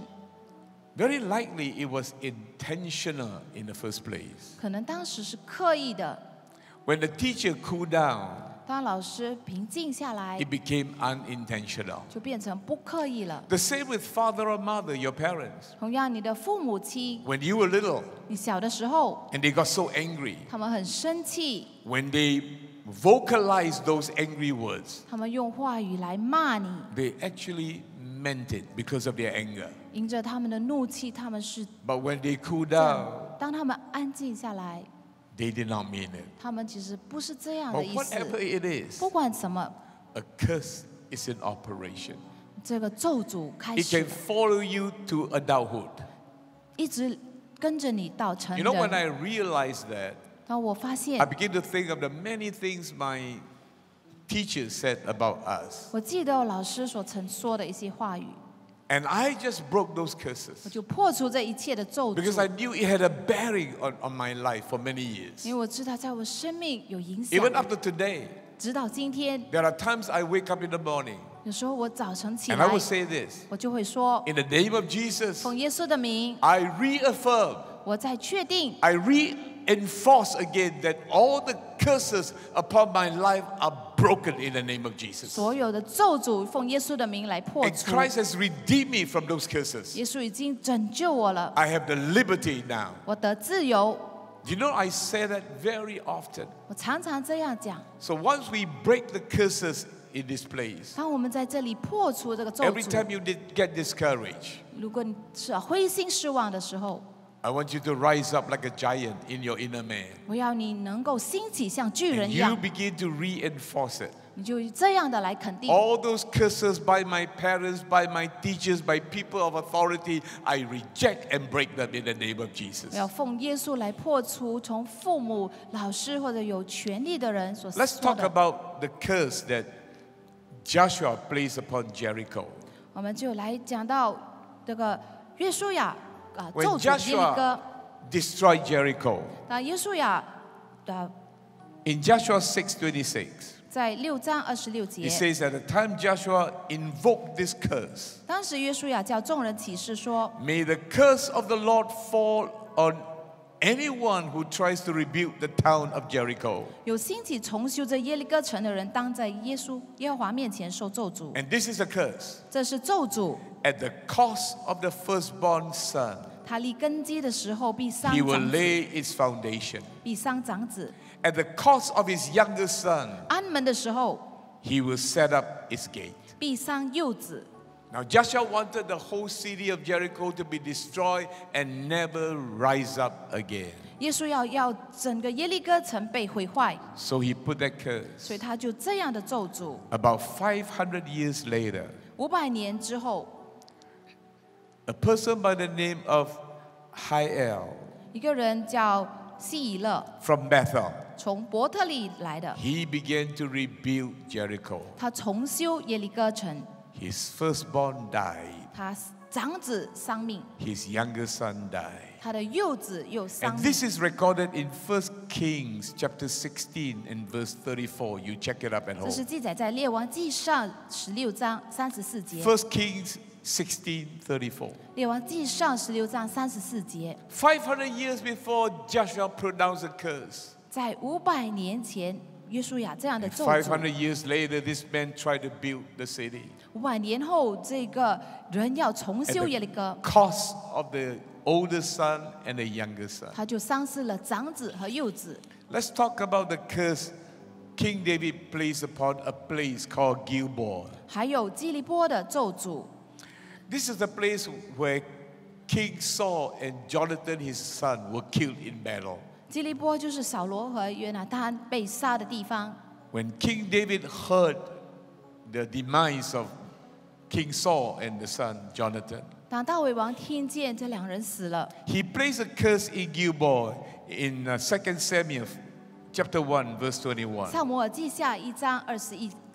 very likely it was intentional in the first place. 可能当时是刻意的。 When the teacher cooled down, 当老师平静下来， it became unintentional. 就变成不刻意了。 The same with father or mother, your parents. 同样，你的父母亲， When you were little 你小的时候， and they got so angry, 他们很生气， when they vocalized those angry words, 他们用话语来骂你， they actually meant it because of their anger. 迎着他们的怒气，他们是 But when they cooled 这样 down,。 当他们安静下来， they did not mean it. 他们其实不是这样 But 的意思。 whatever it is, 不管什么， a curse is in operation. 这个咒诅开 It 始 can follow you to adulthood. 一直跟着你到成 You know, when I 人。 realized that, 当我发 I 现， began to think of the many things my teachers said about us. 我记得我老师所曾说的一些话语， And I just broke those 我 curses 就破除这一切的咒 because I 诅， knew it had a bearing on my life for many years. 因为我知道在我生命有影响。 Even up to today, 直到今天， there are times I wake up in the morning 有时候我早晨起 and I 来 will，say this 我就会说， in the name of Jesus, 奉耶稣的名， I reaffirm, 我在确定， I reinforce again that all the curses upon my life are broken in the name of Jesus. 所有的咒诅奉耶稣的名来破 And 除。 Christ has redeemed me from those curses. 耶稣已经拯救我了， I have the liberty now. 我得自由。 You know, I say that very often. 我常常这样讲。 So once we break the curses in this place, 当我们在这里破除这个咒 every 诅， time you get discouraged, 如果你是灰心失望的时候， I want you to rise up like a giant in your inner man. 我要你能够兴起像巨 And 人一 you 样， begin to reinforce it. 你就这样的来肯定。 All those curses by my parents, by my teachers, by people of authority, I reject and break them in the name of 我 Jesus. 要奉耶稣来破除从父母、老师或者有权力的人所 Let's 说 talk 的。 about the curse that Joshua placed upon Jericho. 我们就来讲到这个约书亚咒 When 诅耶利哥。 destroyed Jericho, 那约书亚 in Joshua 6:26, 在6章26 it 节， says at the time Joshua invoked this curse, 当时约书亚叫众人起誓说 may the curse of the Lord fall on anyone who tries to rebuild the town of Jericho. 有兴起重修这耶利哥城的人，当在耶和华面前受咒诅。 And this is a curse. 这是咒诅， At the cost of the firstborn son, 他立根基的时候必伤 he will 长子， lay its foundation. 必伤长子； At the cost of his younger son, 安门的时候 he will set up its gate. 必伤幼子。 Now Joshua wanted the whole city of Jericho to be destroyed and never rise up again. 耶稣要整个耶利哥城被毁坏， So he put that 所以 curse. 他就这样的咒诅。 About 500 years later, 500年之后， a person by the name of Hiel 一个人叫希以勒， from Bethel, 从伯特利来的， he began to rebuild Jericho. 他重修耶利哥城， His firstborn died. 他长子丧命， His younger son died. 他的幼子又丧 And 命 this。is recorded in 1 Kings chapter 16 and verse 34. You check it up at 这是 home. 记载在列王记上16章34节。 1 Kings 16:34. 列王记上16章34节， 500 years before Joshua pronounced a curse. 在500年前，约书亚这样的 And 咒 500 诅。 years later, this man tried to build the city. 500年后，这个人要重 At 修耶利哥， the cost of the older son and the younger son. 他就丧失了长子和幼子。 Let's talk about the curse King David placed upon a place called Gilboa. 还有基利波的咒诅， This is the place where King Saul and Jonathan, his son, were killed in battle. 基利波就是扫罗和约拿单被杀的地方。 When King David heard the demise of King Saul and the son Jonathan, 当大卫王听见这两人死了， he placed a curse in Gilboa in 2 Samuel chapter 1 verse 21. 撒母耳记下1章21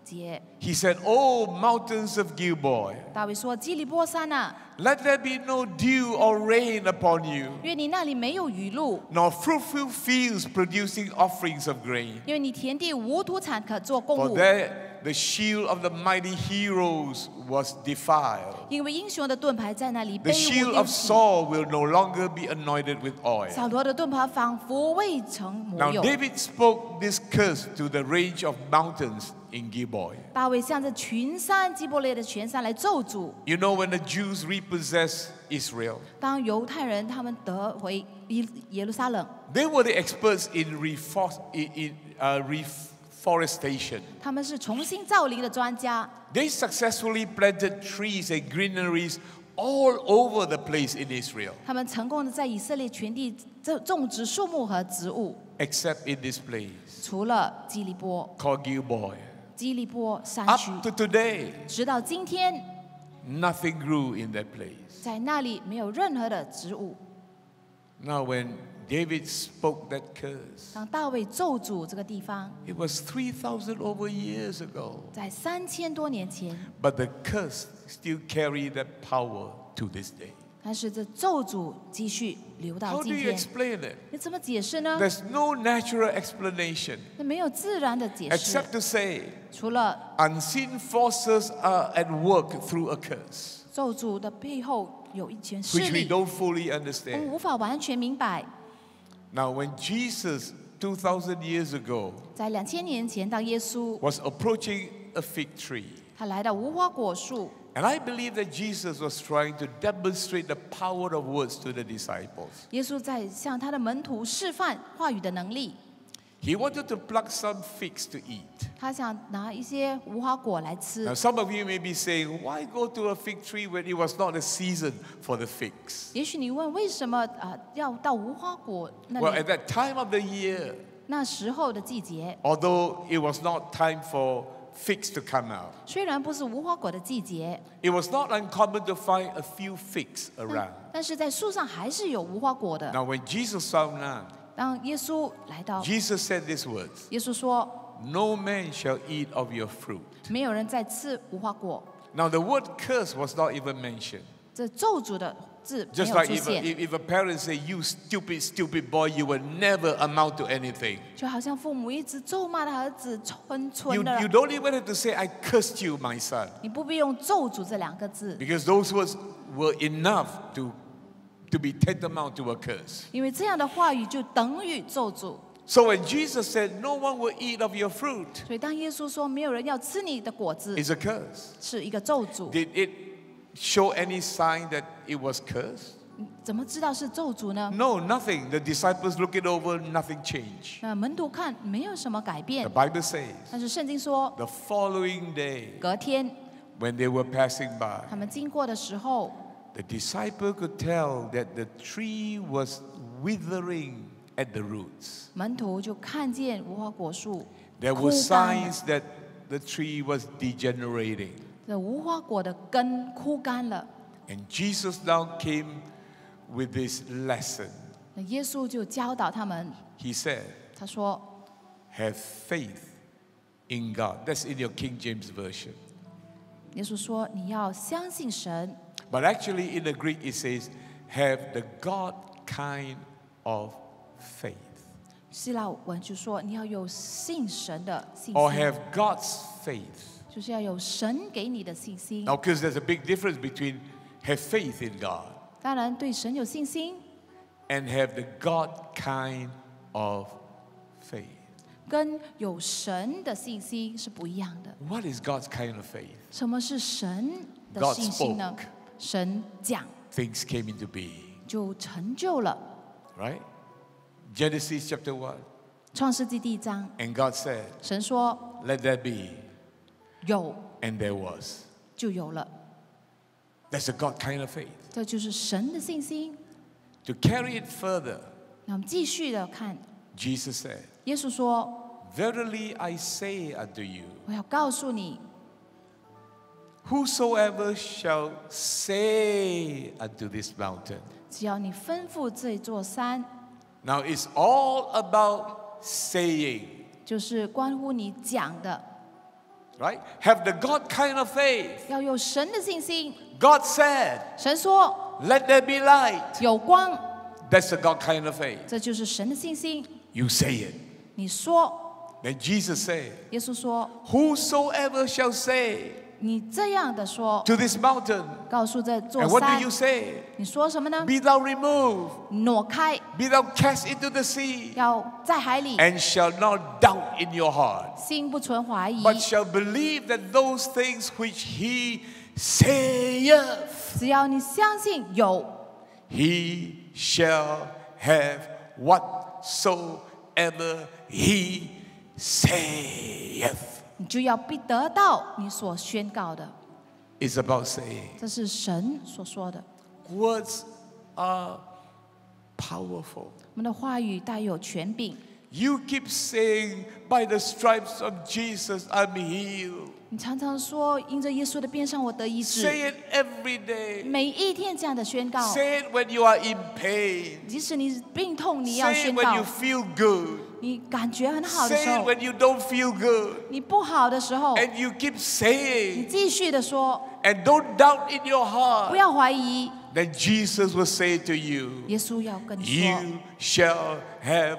节， He said, "O mountains of Gilboa, 大卫说：“基利波山啊， let there be no dew or rain upon you, 因为你那里没有雨露， nor fruitful fields producing offerings of grain. 因为你田地无土产可做供 For 物， there the shield of the mighty heroes was defiled. 因为英雄的盾牌在那里 The 被污 shield 丢 of 弃。 Saul will no longer be anointed with oil." 扫罗的盾牌仿佛未曾抹 Now 有。 David spoke this curse to the range of mountains in Gilboa. 大卫向着群山基伯列的全山来咒诅。 You know, when the Jews repossessed Israel, 当犹太人他们得回耶路撒冷， they were the experts in reforestation. 他们是重新造林的专家， They successfully planted trees and greeneries all over the place in Israel, 他们成功的在以色列全地种植树木和植物， except in this place 除了基利波。 called Gilboa. 基利波山区， Up to today, 直到今天， nothing grew in that place. 在那里没有任何的植物。 Now, when David spoke that curse, 当大卫咒诅这个地方， it was 3,000 over years ago. 在3000多年前， But the curse still carry that power to this day. 但是这咒诅继续流到 How do 今 you 天。 explain it? 你怎么解释呢？ There's no natural explanation 那没有自然的解释， except to say 除了 unseen forces are at work through a curse, 咒诅的背后有一群势 which we 力， don't fully 我们 understand. 无法完全明白。 Now, when Jesus 2,000 years ago 在2000年前，当耶稣 was approaching a fig tree, 他来到无花果树， and I believe that Jesus was trying to demonstrate the power of words to the disciples. 耶稣在向他的门徒示范话语的能力。 He wanted to pluck some figs to eat. 他想拿一些无花果来吃 Now,。some of you may be saying, why go to a fig tree when it was not the season for the figs? 也许你问为什么要到无花果那 Well, 里 at that time of the year, 那时候的季节， although it was not time for figs to come out, 虽然不是无花果的季节， it was not uncommon to find a few figs around. 但是在树上还是有无花果的。 Now, when Jesus found none, 当耶稣来到， Jesus said these words, 耶稣说 "No man shall eat of your fruit." 没有人在吃无花果， Now, the word curse was not even mentioned. 这咒诅的字没 Just 有 like 出 if 现， if a parent say, "You stupid, stupid boy, you will never amount to anything." 就好像父母一直咒骂他儿子蠢 You, 蠢的 you，don't even have to say, "I cursed you, my son," 你不必用咒诅这两个字， because those words were enough to be tantamount to a curse. 因为这样的话语就等于咒诅。 So when Jesus said, "No one will eat of your fruit," 所以当耶稣说没有人要吃你的果子， it's a curse. 是一个咒诅。 Did it show any sign that it was cursed? 怎么知道是咒诅呢？ No, nothing. The disciples look it over, nothing changed. 那门徒看没有什么改 The 变， Bible says 但是圣经说， the following day, 隔天 when they were passing by, 他们经过的时候， the disciple could tell that the tree was withering at the roots. 门徒就看见无花果树 There 枯 were 干了， signs that the tree was degenerating. 这无花果的根枯干了。 And Jesus now came with this lesson. 那耶稣就教导他们， He said, 他说 "Have faith in God." That's in your King James Version. 耶稣说你要相信神， But actually, in the Greek, it says, "Have the God kind of faith." 希腊文就说你要有信神的信 Or 心， have God's faith. 就是要有神给你的信心。 Now, because there's a big difference between have faith in God 当然对神有信心， and have the God kind of faith. 跟有神的信心是不一样的。 What is God's kind of faith? 什么是神的 God 信心呢 spoke.？ 神讲 Things came into being, 就成就了。 right? Genesis chapter 1. 创世纪第1章， And God said, 神说 "Let there be," 有 and there was. 就有了， That's a God kind of faith. 这就是神的信心。 To carry it further, 那我们继续的看， Jesus said, 耶稣说 "Verily I say unto you, 我要告诉你， whosoever shall say unto this mountain." 只要你吩咐这座山， Now it's all about saying. 就是关乎你讲的。 Right? Have the God kind of faith. 要有神的信心。 God said, 神说 let there be light. 有光， That's the God kind of faith. 这就是神的信心。 You say it. 你说， Then Jesus said, 耶稣说， whosoever shall say 你这样的说， to this mountain, 告诉这座 and what do 山 you，say? 你说什么呢？ Be thou removed, 挪开， be thou cast into the sea, 要在海里， and shall not doubt in your heart, 心不存怀疑， but shall believe that those things which he saith, 只要你相信有， he shall have whatsoever he saith. 你就要必得到你所宣告的。 It's about saying. 这是神所说的。 Words are powerful. 我们的话语带有权柄。 You keep saying, by the stripes of Jesus, I'm healed. 你常常说，因着耶稣的鞭伤，我得医治。 Say it every day. 每一天这样的宣告。 Say it when you are in pain. 即使你病痛，你要 Say 宣 it when 告 you。feel good. 你感觉很好的 Say 时 it 候， when you don't feel good. 你不好的时候， And you keep 你 saying, 继续的说， and don't doubt in your 不 heart. 要怀疑。 Then Jesus will say to you, 耶稣要跟你说， you shall have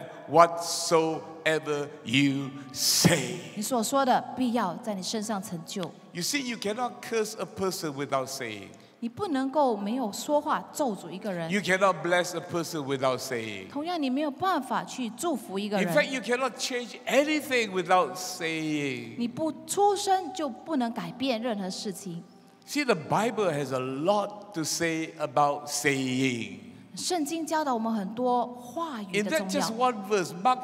whatsoever you say. 你所说的必要在你身上成就。 You see, you cannot curse a person without saying. 你不能够没有说话咒诅一个人， You cannot bless a person without saying. 同样你没有办法去祝福一个 In 人。 fact, you cannot change anything without saying. 你不出声就不能改变任何事情。 See, the Bible has a lot to say about saying. 圣经教导我们很多话语 In 的 that 重 just 要。 one verse, Mark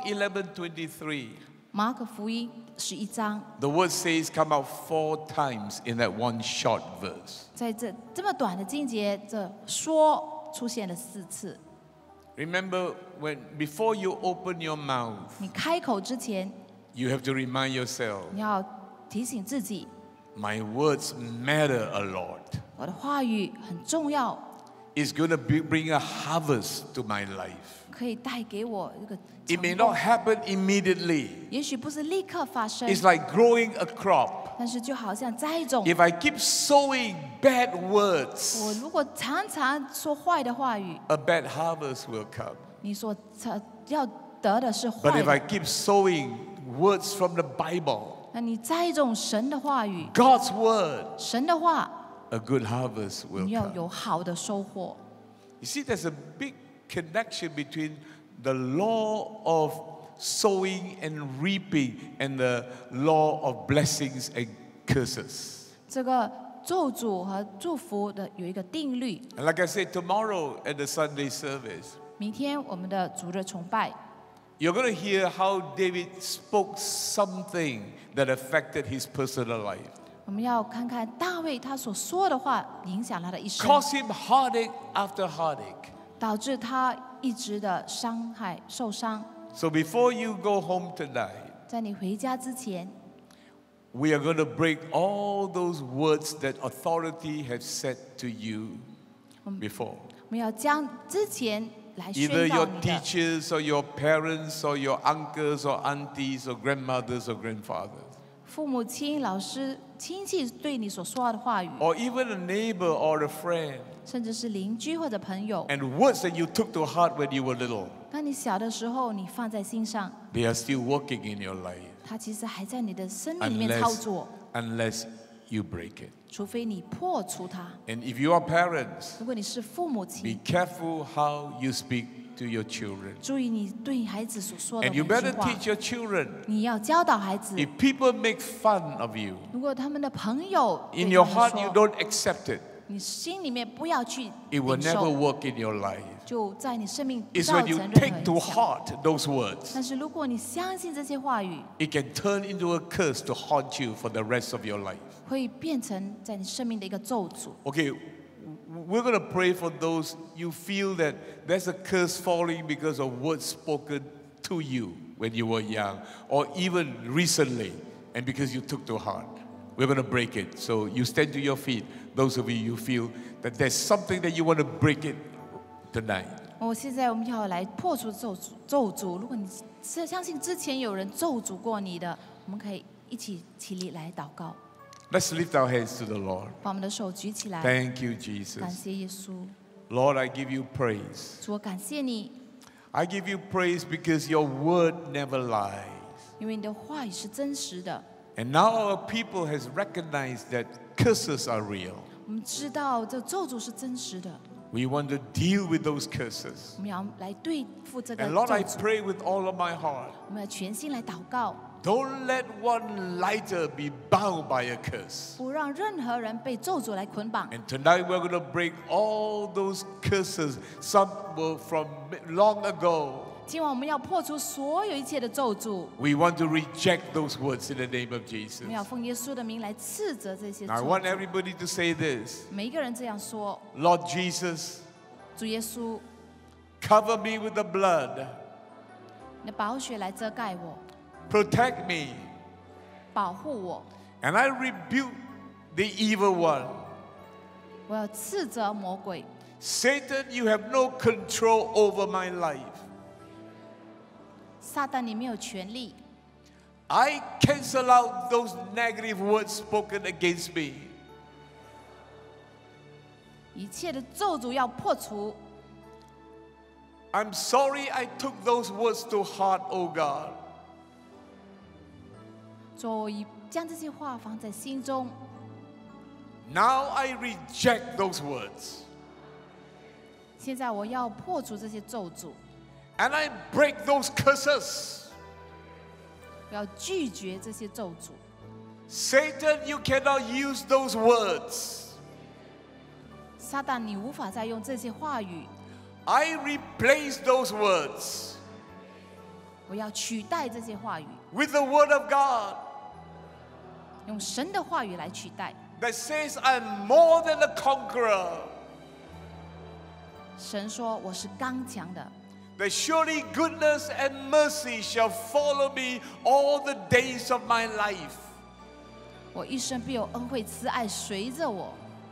11:23, 马可福音11章， the word says come out 4 times in that one short verse. 在这么短的经节，这说出现了4次。 Remember, when before you open your mouth, 你开口之前， you have to remind yourself, 你要提醒自己， my words matter a lot. 我的话语很重要， It's going to bring a harvest to my life. 可以带给我一个 It may 成功 not happen immediately. 也许不是立刻发生， It's like growing a crop. 但是就好像栽种。 If I keep sowing bad 我 words, 如果常常说坏的话语， a bad harvest will come. 你所要得的是 But 坏 if I 的。 keep sowing words from the Bible, 那你栽种神的话语， God's word, 神的话， a good harvest will 你要 come. 有好的收获。 You see, there's a big connection between the law of sowing and reaping and the law of blessings and curses. 这个咒诅和祝福的有一个定律。 And like I said, tomorrow at the Sunday service, 明天我们的主日崇拜， you're going to hear how David spoke something that affected his personal life. 我们要看看大卫他所说的话影响他的一生， Caused him heartache after heartache. 导致他一直的伤害受伤。 So before you go home tonight, 在你回家之前， we are going to break all those words that authority has said to you before. 我们要将之前来 Either 宣告 your 你的 teachers or your parents or your uncles or aunties or grandmothers or grandfathers. 父母亲、老师、亲戚对你所说的话语， Or even a neighbor or a friend. 甚至是邻居或者朋友。 And words that you took to heart when you were little, 当你小的时候，你放在心上， they are still working in your life 它其实还在你的生命里面操作， unless you break it. 除非你破除它。 And if you are parents, 如果你是父母 be 亲， careful how you speak to your children. 注意你对孩子所说的 And 每 you 句 better 话。 teach your children. 你要教导孩子， If people make fun of you, 如果他们的朋友对 in 他 your 们 heart you 说， don't accept it, 你心里面不要去 it will 领 never 受， work in your life. 就在你生命不 It's 造 when you 成任 take 何 to 影响。 heart those words, 但是如果你相信这些话语， it can turn into a curse to haunt you for the rest of your life. 会变成在你生命的一个咒诅。 Okay, we're going to pray for those you feel that there's a curse falling because of words spoken to you when you were young or even recently and because you took to heart. We're going to break it. So you stand to your feet, those of you feel that there's something that you want to break it tonight. 现在我们要来破除咒诅。如果你是相信之前有人咒诅过你的，我们可以一起起立来祷告， Let's lift our hands to the Lord. 把我们的手举起来， Thank you, 感 Jesus. 谢耶稣。 Lord, I give you praise. 主，我感谢你， I give you praise because your word never lies. 因为你的话语是真实的。 And now our people has recognized that curses are real. 我们知道这咒诅是真实的， We want to deal with those curses. 我们要来对付这个 And 咒 Lord, I 诅， pray with all of my heart. 我们要全心来祷告， Don't let one lighter be bound by a curse. 不让任何人被咒诅来捆绑。 And tonight we're going to break all those curses. Some were from long ago. 今晚我们要破除所有一切的咒诅， We want to reject those words in the name of Jesus. 我们要奉耶稣的名来斥责这些咒 Now I want 诅。 everybody to say this. 每一个人这样说： Lord Jesus, 主耶稣， cover me with the blood. 你的宝血来遮盖我， Protect me. 保护我。 And I rebuke the evil one. 我要斥责魔鬼， Satan, you have no control over my life. 撒旦，你没有权利。 I cancel out those negative words spoken against me. 一切的咒诅要破除。 I'm sorry I took those words to heart, oh God. 主，将这些话放在心中。 Now I reject those words. 现在我要破除这些咒诅， And I break those curses. 我要拒绝这些咒诅。 Satan, you cannot use those words. 撒旦，你无法再用这些话语。 I replace those words 我要取代这些话语， with the word of God 用神的话语来取代。 that says I'm more than a conqueror. 神说我是刚强的， That surely goodness and mercy shall follow me all the days of my life. 我一生必有恩惠慈爱随着我。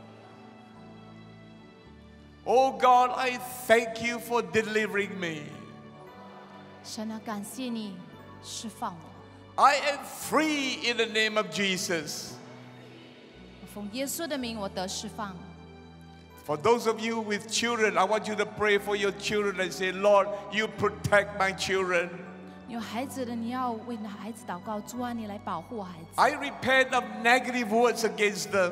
Oh God, I thank you for delivering me. 神啊，感谢你释放我。 I am free in the name of Jesus. 我奉耶稣的名，我得释放。 For those of you with children, I want you to pray for your children and say, Lord, you protect my children. 有孩子的，你要为你的孩子祷告，主啊，你来保护我孩子。 I repent of negative words against them.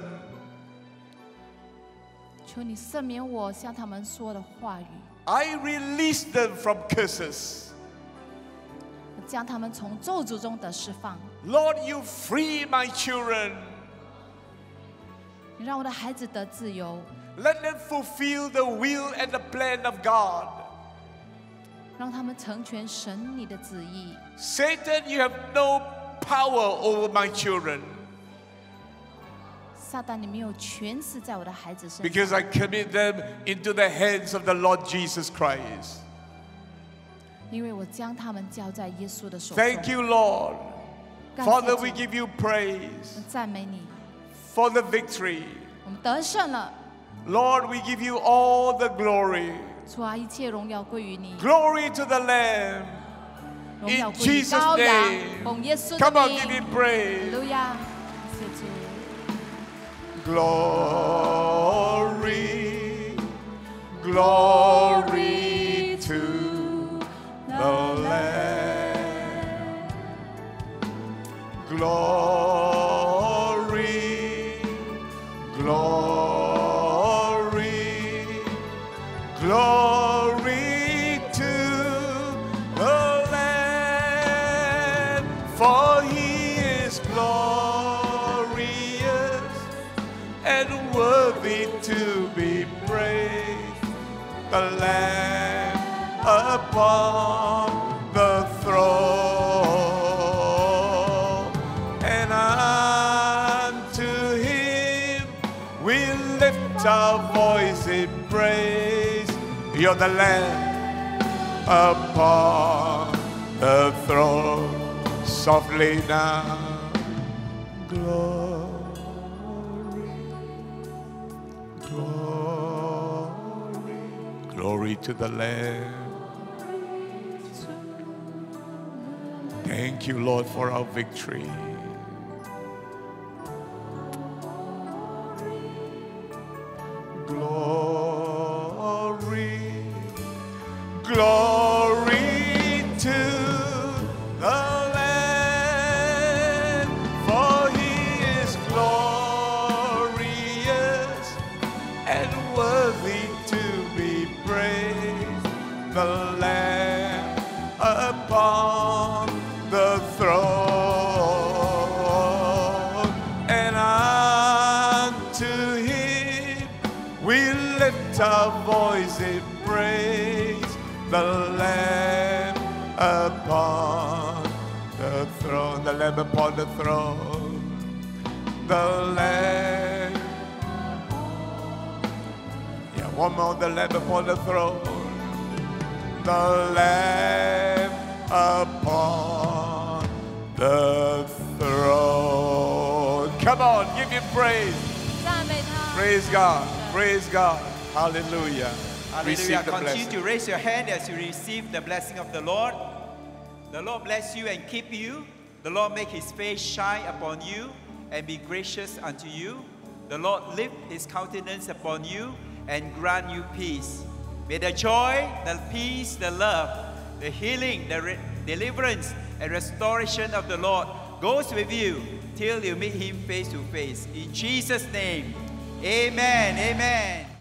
求你赦免我向他们说的话语， I release them from curses. 我将他们从咒诅中得释放。 Lord, you free my children. 你让我的孩子得自由， Let them fulfill the will and the plan of God. 让他们成全神你的旨意。 Satan, you have no power over my children 撒旦，你没有权势在我的孩子身 because 上， I commit them into the hands of the Lord Jesus Christ. 因为我将他们交在耶稣的手中。 Thank you, Lord. 感谢 Father, 主 we give you praise 我赞美你， for the victory. 我们得胜了。 Lord, we give you all the glory. 主啊，一切荣耀归于你， Glory to the Lamb. 荣耀 In 归于 Jesus' 羔羊， name. 奉耶稣的 Come on, 名。 give him praise. 路亚，谢主。 Glory, glory to the Lamb. Glory, glory, glory to the Lamb, for He is glorious and worthy to be praised, the Lamb upon the throne, and unto Him we lift our voice in praise. You're the Lamb upon the throne. Softly now, glory. Glory to the Lamb. Thank you, Lord, for our victory. Glory to the Lamb, for He is glorious and worthy to be praised. The Lamb upon the throne, and unto Him we lift our voice in praise. The Lamb upon the throne, the Lamb upon the throne, the Lamb. Yeah, one more, the Lamb upon the throne, the Lamb upon the throne. Come on, give Him praise. 赞美他。 Praise God, praise God, hallelujah. Receive Hallelujah. the Continue blessing. to raise your hand as you receive the blessing of the Lord. The Lord bless you and keep you. The Lord make His face shine upon you and be gracious unto you. The Lord lift His countenance upon you and grant you peace. May the joy, the peace, the love, the healing, the deliverance and restoration of the Lord goes with you till you meet Him face to face. In Jesus' name, amen, amen.